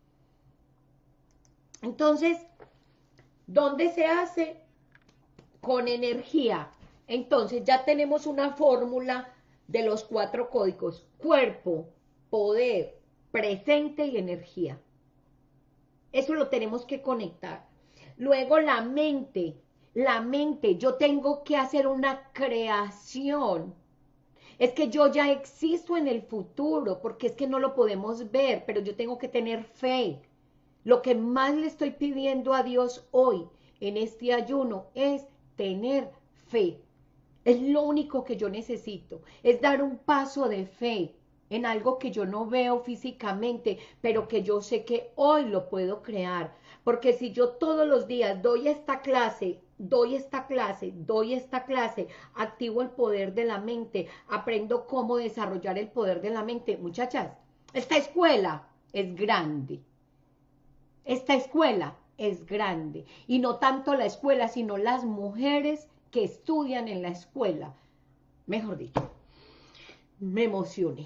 Entonces, ¿dónde se hace? Con energía. Entonces ya tenemos una fórmula de los cuatro códigos: cuerpo, poder, presente y energía. Eso lo tenemos que conectar. Luego la mente, la mente, yo tengo que hacer una creación. Es que yo ya existo en el futuro, porque es que no lo podemos ver, pero yo tengo que tener fe. Lo que más le estoy pidiendo a Dios hoy en este ayuno es tener fe. Es lo único que yo necesito, es dar un paso de fe en algo que yo no veo físicamente, pero que yo sé que hoy lo puedo crear. Porque si yo todos los días doy esta clase, doy esta clase, doy esta clase, activo el poder de la mente, aprendo cómo desarrollar el poder de la mente. Muchachas, esta escuela es grande. Esta escuela es grande. Y no tanto la escuela, sino las mujeres que estudian en la escuela. Mejor dicho, me emocioné.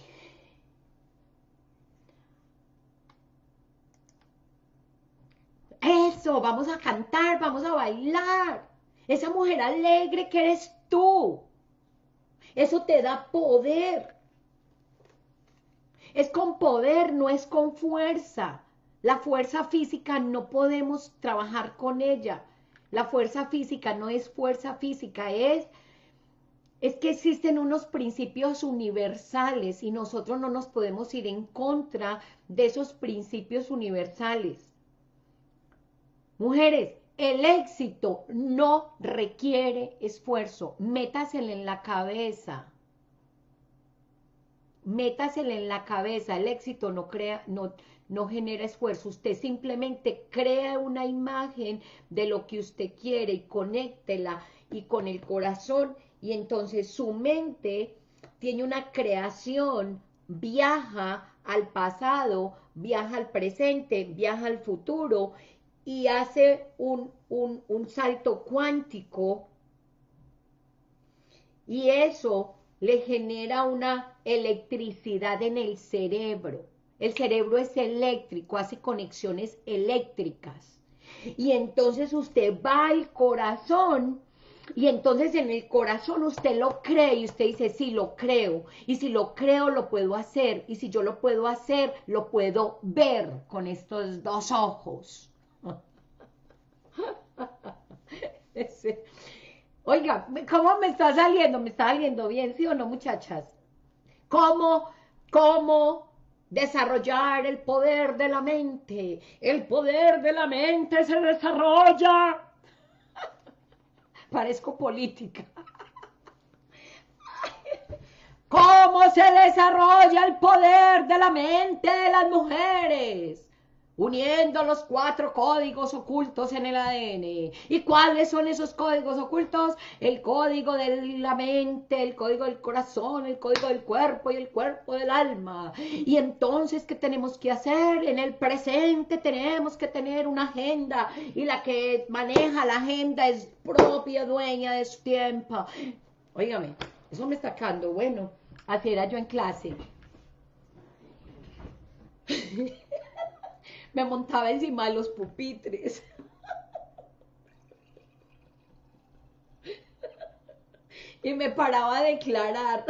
Eso, vamos a cantar, vamos a bailar. Esa mujer alegre que eres tú. Eso te da poder. Es con poder, no es con fuerza. La fuerza física no podemos trabajar con ella. La fuerza física no es fuerza física, es, es que existen unos principios universales y nosotros no nos podemos ir en contra de esos principios universales. Mujeres, el éxito no requiere esfuerzo. Métaselo en la cabeza. Métaselo en la cabeza. El éxito no crea, no, no genera esfuerzo. Usted simplemente crea una imagen de lo que usted quiere y conéctela y con el corazón, y entonces su mente tiene una creación, viaja al pasado, viaja al presente, viaja al futuro y hace un, un, un salto cuántico, y eso le genera una electricidad en el cerebro. El cerebro es eléctrico, hace conexiones eléctricas. Y entonces usted va al corazón, y entonces en el corazón usted lo cree, y usted dice, sí, lo creo. Y si lo creo, lo puedo hacer. Y si yo lo puedo hacer, lo puedo ver con estos dos ojos. Ese. Oiga, ¿cómo me está saliendo? ¿Me está saliendo bien, sí o no, muchachas? ¿Cómo, cómo desarrollar el poder de la mente? El poder de la mente se desarrolla. Parezco política. ¿Cómo se desarrolla el poder de la mente de las mujeres? Uniendo los cuatro códigos ocultos en el A D N. ¿Y cuáles son esos códigos ocultos? El código de la mente, el código del corazón, el código del cuerpo y el cuerpo del alma. Y entonces, ¿qué tenemos que hacer? En el presente tenemos que tener una agenda, y la que maneja la agenda es propia dueña de su tiempo. Óigame, eso me está sacando, bueno, así era yo en clase. Me montaba encima de los pupitres. Y me paraba a declarar.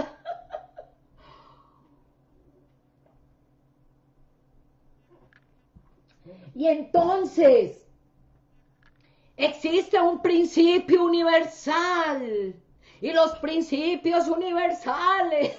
Y entonces, existe un principio universal. Y los principios universales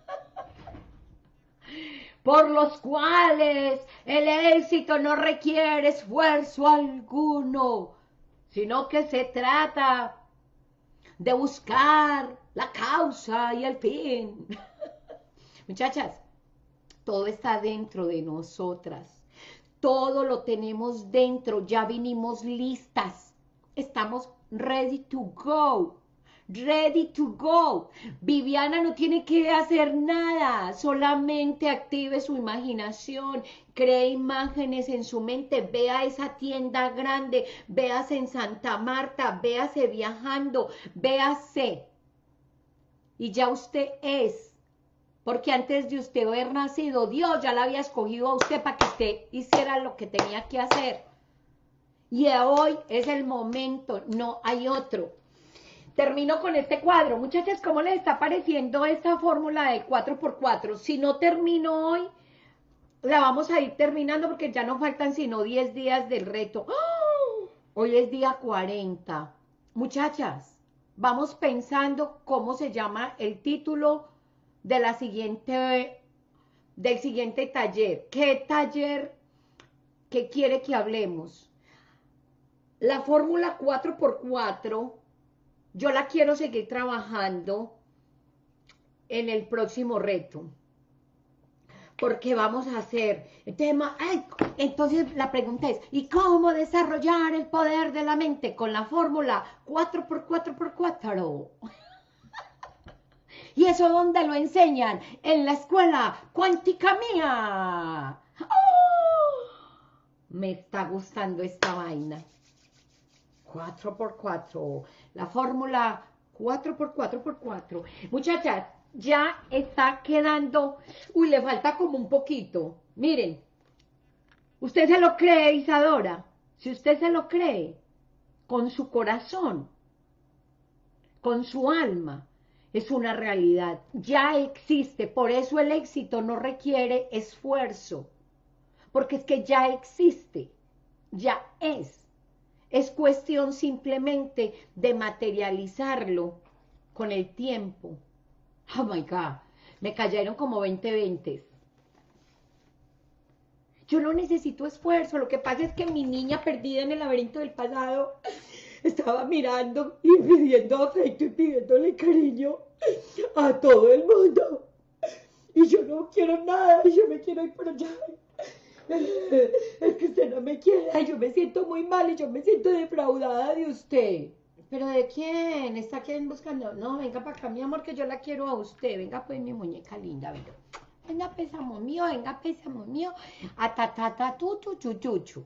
por los cuales el éxito no requiere esfuerzo alguno, sino que se trata de buscar la causa y el fin. Muchachas, todo está dentro de nosotras. Todo lo tenemos dentro, ya vinimos listas. Estamos ready to go. Ready to go. Viviana no tiene que hacer nada, solamente active su imaginación, cree imágenes en su mente, vea esa tienda grande, véase en Santa Marta, véase viajando, véase. Y ya usted es Porque antes de usted haber nacido, Dios ya la había escogido a usted para que usted hiciera lo que tenía que hacer. Y hoy es el momento, no hay otro. Termino con este cuadro. Muchachas, ¿cómo les está pareciendo esta fórmula de cuatro por cuatro? Si no termino hoy, la vamos a ir terminando porque ya no faltan sino diez días del reto. ¡Oh! Hoy es día cuarenta. Muchachas, vamos pensando cómo se llama el título de la siguiente, del siguiente taller. ¿Qué taller que quiere que hablemos? La fórmula cuatro por cuatro, yo la quiero seguir trabajando en el próximo reto. Porque vamos a hacer el tema. Ay, entonces la pregunta es, ¿y cómo desarrollar el poder de la mente con la fórmula cuatro por cuatro por cuatro? ¿Y eso dónde lo enseñan? En la escuela cuántica mía. ¡Oh! Me está gustando esta vaina. cuatro por cuatro. La fórmula cuatro por cuatro por cuatro. Muchachas, ya está quedando. Uy, le falta como un poquito. Miren. ¿Usted se lo cree, Isadora? Si usted se lo cree, con su corazón, con su alma, es una realidad, ya existe, por eso el éxito no requiere esfuerzo, porque es que ya existe, ya es, es cuestión simplemente de materializarlo con el tiempo. Oh my God, me cayeron como veinte veintes. Yo no necesito esfuerzo, lo que pasa es que mi niña perdida en el laberinto del pasado estaba mirando y pidiendo afecto y pidiéndole cariño a todo el mundo. Y yo no quiero nada, y yo me quiero ir por allá. Es que usted no me quiere, y yo me siento muy mal y yo me siento defraudada de usted. ¿Pero de quién? ¿Está quién buscando? No, venga para acá, mi amor, que yo la quiero a usted. Venga pues, mi muñeca linda, venga. Venga pues, amor mío, venga pues, amor mío. Atatata, tu, tu, chu, chu, chu.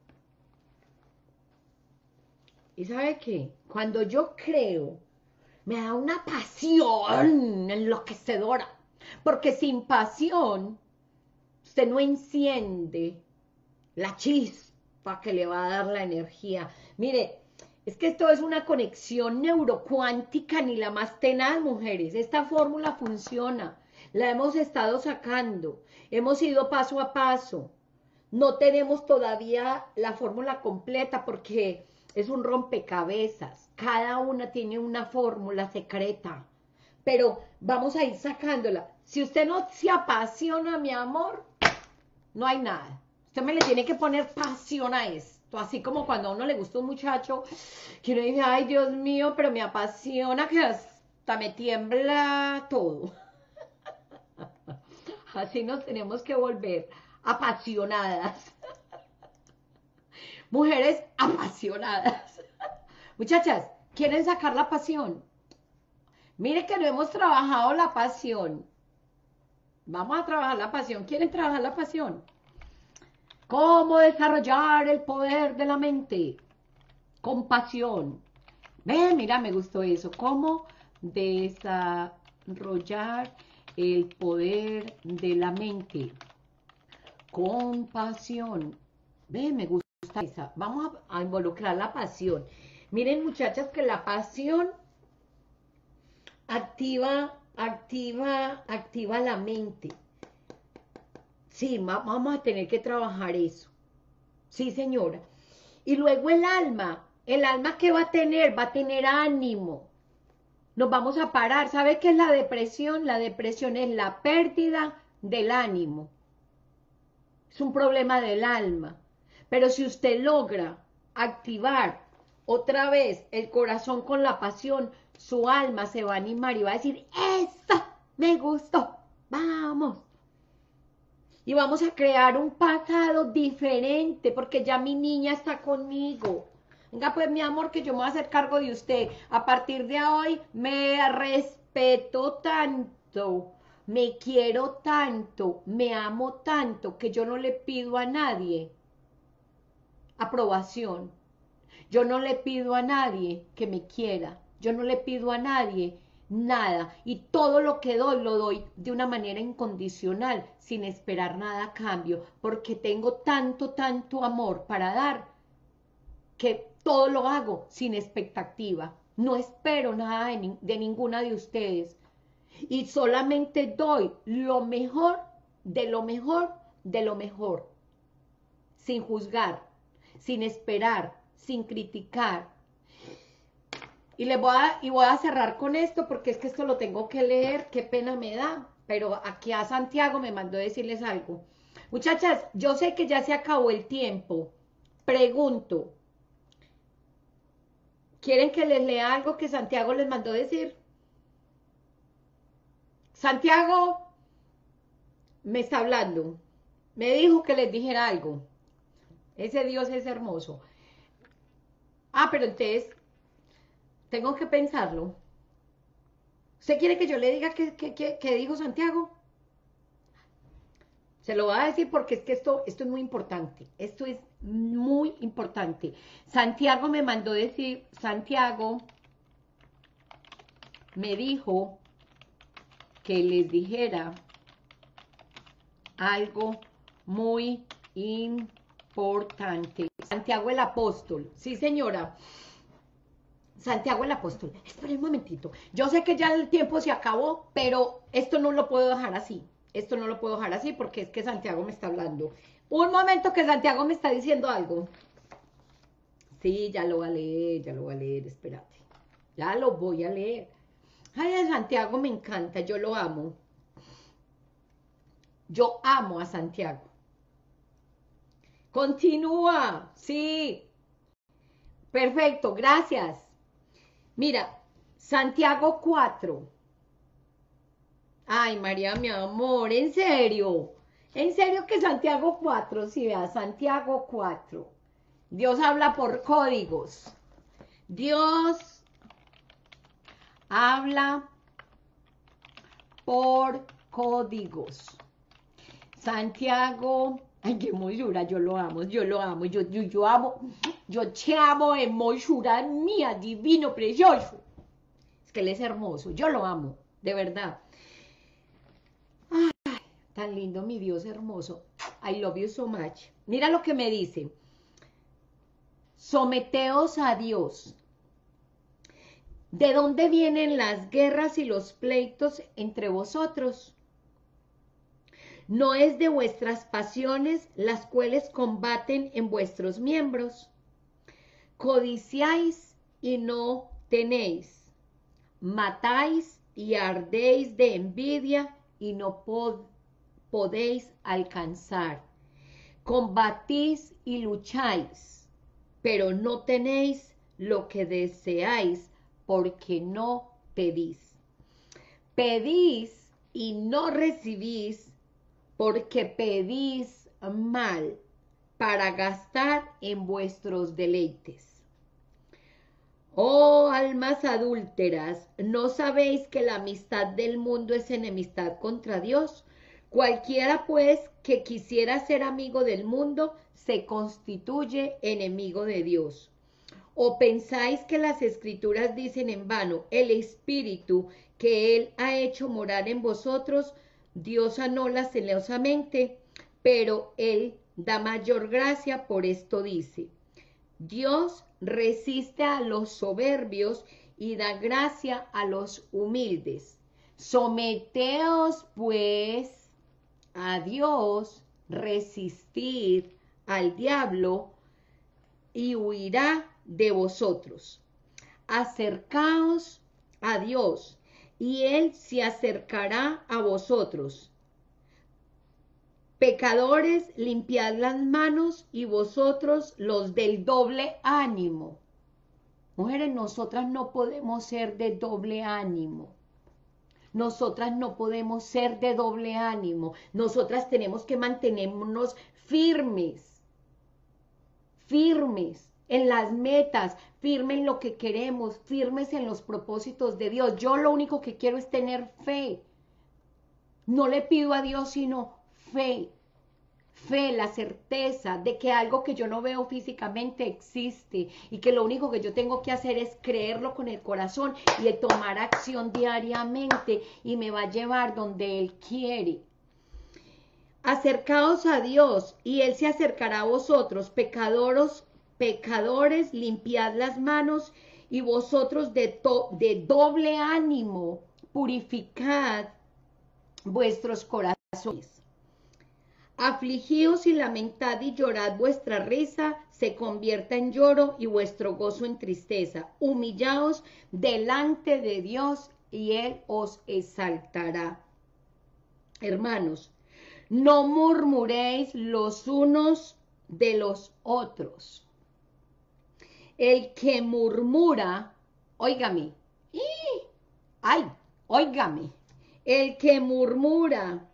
¿Y sabe qué? Cuando yo creo, me da una pasión enloquecedora, porque sin pasión, usted no enciende la chispa que le va a dar la energía. Mire, es que esto es una conexión neurocuántica, ni la más tenaz, mujeres. Esta fórmula funciona, la hemos estado sacando, hemos ido paso a paso. No tenemos todavía la fórmula completa porque es un rompecabezas, cada una tiene una fórmula secreta, pero vamos a ir sacándola. Si usted no se apasiona, mi amor, no hay nada. Usted me le tiene que poner pasión a esto, así como cuando a uno le gusta un muchacho, que uno dice, ay Dios mío, pero me apasiona que hasta me tiembla todo. Así nos tenemos que volver apasionadas. Mujeres apasionadas. Muchachas, ¿quieren sacar la pasión? Mire que no hemos trabajado la pasión. Vamos a trabajar la pasión. ¿Quieren trabajar la pasión? ¿Cómo desarrollar el poder de la mente? Con pasión. Ve, mira, me gustó eso. ¿Cómo desarrollar el poder de la mente? Con pasión. Ve, me gusta esa. Vamos a, a involucrar la pasión. Miren, muchachas, que la pasión activa, activa, activa la mente. Sí, vamos a tener que trabajar eso. Sí, señora. Y luego el alma. El alma, ¿qué va a tener? Va a tener ánimo. Nos vamos a parar. ¿Sabe qué es la depresión? La depresión es la pérdida del ánimo. Es un problema del alma. Pero si usted logra activar otra vez el corazón con la pasión, su alma se va a animar y va a decir, ¡eso me gustó! ¡Vamos! Y vamos a crear un pasado diferente, porque ya mi niña está conmigo. Venga pues, mi amor, que yo me voy a hacer cargo de usted. A partir de hoy me respeto tanto, me quiero tanto, me amo tanto, que yo no le pido a nadie aprobación. Yo no le pido a nadie que me quiera. Yo no le pido a nadie nada. Y todo lo que doy, lo doy de una manera incondicional, sin esperar nada a cambio, porque tengo tanto, tanto amor para dar, que todo lo hago sin expectativa. No espero nada de, ni de ninguna de ustedes. Y solamente doy lo mejor, de lo mejor, de lo mejor. Sin juzgar, sin esperar, sin criticar. Y, les voy a, y voy a cerrar con esto, porque es que esto lo tengo que leer, qué pena me da. Pero aquí a Santiago me mandó decirles algo. Muchachas, yo sé que ya se acabó el tiempo. Pregunto, ¿quieren que les lea algo que Santiago les mandó decir? Santiago me está hablando. Me dijo que les dijera algo. Ese Dios es hermoso. Ah, pero entonces tengo que pensarlo. ¿Usted quiere que yo le diga qué, qué, qué, qué dijo Santiago? Se lo voy a decir porque es que esto, esto es muy importante. Esto es muy importante. Santiago me mandó decir, Santiago me dijo que les dijera algo muy importante. Santiago el apóstol. Sí, señora. Santiago el apóstol. Espera un momentito. Yo sé que ya el tiempo se acabó, pero esto no lo puedo dejar así. Esto no lo puedo dejar así porque es que Santiago me está hablando. Un momento que Santiago me está diciendo algo. Sí, ya lo voy a leer, ya lo voy a leer, espérate. Ya lo voy a leer. Ay, Santiago me encanta, yo lo amo. Yo amo a Santiago. Continúa, sí. Perfecto, gracias. Mira, Santiago cuatro. Ay, María, mi amor, en serio. En serio que Santiago cuatro, sí, vea, Santiago cuatro. Dios habla por códigos. Dios habla por códigos. Santiago, ay, qué hermosura, yo lo amo, yo lo amo, yo, yo, yo amo, yo te amo, hermosura mía, divino, precioso. Es que él es hermoso, yo lo amo, de verdad. Ay, tan lindo mi Dios hermoso. I love you so much. Mira lo que me dice. Someteos a Dios. ¿De dónde vienen las guerras y los pleitos entre vosotros? ¿No es de vuestras pasiones las cuales combaten en vuestros miembros? Codiciáis y no tenéis. Matáis y ardéis de envidia y no pod podéis alcanzar. Combatís y lucháis, pero no tenéis lo que deseáis porque no pedís. Pedís y no recibís porque pedís mal para gastar en vuestros deleites. Oh almas adúlteras, ¿no sabéis que la amistad del mundo es enemistad contra Dios? Cualquiera pues que quisiera ser amigo del mundo se constituye enemigo de Dios. ¿O pensáis que las escrituras dicen en vano, el Espíritu que Él ha hecho morar en vosotros, Dios anula celosamente, pero Él da mayor gracia, por esto dice, Dios resiste a los soberbios y da gracia a los humildes. Someteos pues a Dios, resistid al diablo y huirá de vosotros. Acercaos a Dios y Él se acercará a vosotros. Pecadores, limpiad las manos y vosotros los del doble ánimo. Mujeres, nosotras no podemos ser de doble ánimo. Nosotras no podemos ser de doble ánimo. Nosotras tenemos que mantenernos firmes, firmes en las metas, firmes en lo que queremos, firmes en los propósitos de Dios. Yo lo único que quiero es tener fe. No le pido a Dios sino fe. fe, la certeza de que algo que yo no veo físicamente existe y que lo único que yo tengo que hacer es creerlo con el corazón y de tomar acción diariamente y me va a llevar donde Él quiere. Acercaos a Dios y Él se acercará a vosotros, pecadores, pecadores, limpiad las manos y vosotros de, de doble ánimo, purificad vuestros corazones. Afligíos y lamentad y llorad, vuestra risa se convierta en lloro y vuestro gozo en tristeza. Humillaos delante de Dios y Él os exaltará. Hermanos, no murmuréis los unos de los otros. El que murmura, óigame, ay, óigame, el que murmura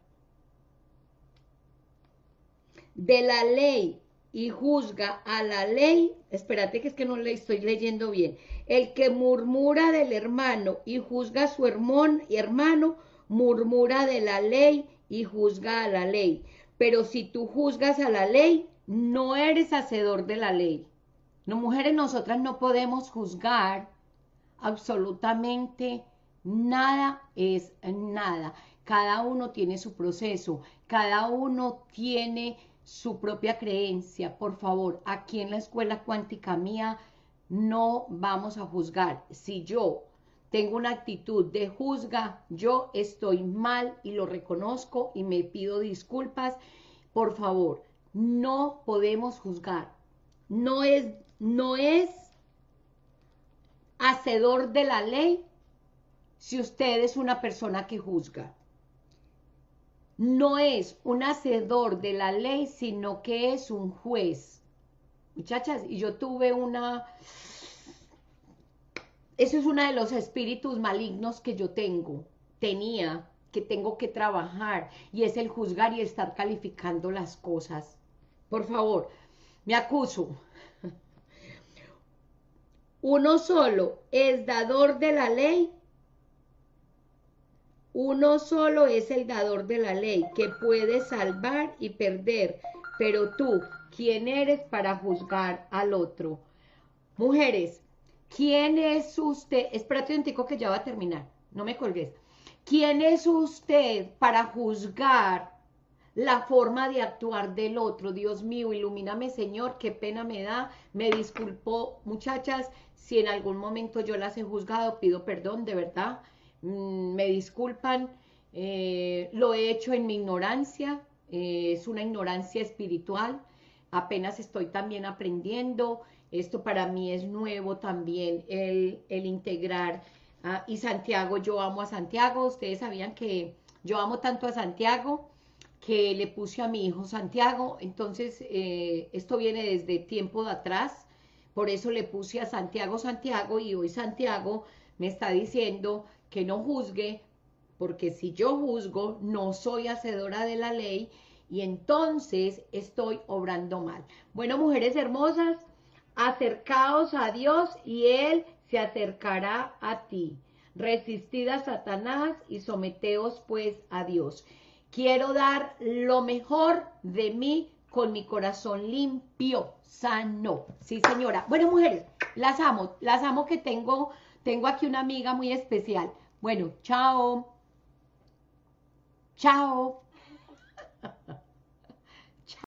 de la ley y juzga a la ley, espérate que es que no le estoy leyendo bien, el que murmura del hermano y juzga a su hermano, hermano murmura de la ley y juzga a la ley, pero si tú juzgas a la ley, no eres hacedor de la ley. No, mujeres, nosotras no podemos juzgar absolutamente nada, es nada. Cada uno tiene su proceso, cada uno tiene su propia creencia. Por favor, aquí en la escuela cuántica mía no vamos a juzgar. Si yo tengo una actitud de juzga, yo estoy mal y lo reconozco y me pido disculpas. Por favor, no podemos juzgar. No es, no es hacedor de la ley si usted es una persona que juzga. No es un hacedor de la ley, sino que es un juez. Muchachas, y yo tuve una... Eso es uno de los espíritus malignos que yo tengo, tenía, que tengo que trabajar, y es el juzgar y estar calificando las cosas. Por favor, me acuso. Uno solo es dador de la ley. Uno solo es el dador de la ley, que puede salvar y perder. Pero tú, ¿quién eres para juzgar al otro? Mujeres, ¿quién es usted? Espérate un momentico que ya va a terminar, no me colgues. ¿Quién es usted para juzgar la forma de actuar del otro? Dios mío, ilumíname, Señor, qué pena me da. Me disculpo, muchachas, si en algún momento yo las he juzgado, pido perdón, de verdad. Mm, me disculpan, eh, lo he hecho en mi ignorancia, eh, es una ignorancia espiritual, apenas estoy también aprendiendo. Esto para mí es nuevo también, el, el integrar. Uh, y Santiago, yo amo a Santiago. Ustedes sabían que yo amo tanto a Santiago que le puse a mi hijo Santiago. Entonces, eh, esto viene desde tiempo de atrás. Por eso le puse a Santiago Santiago y hoy Santiago me está diciendo que no juzgue, porque si yo juzgo, no soy hacedora de la ley y entonces estoy obrando mal. Bueno, mujeres hermosas, acercaos a Dios y Él se acercará a ti. Resistid a Satanás y someteos pues a Dios. Quiero dar lo mejor de mí con mi corazón limpio, sano. Sí, señora. Bueno, mujeres, las amo, las amo que tengo, tengo aquí una amiga muy especial. Bueno, chao. Chao.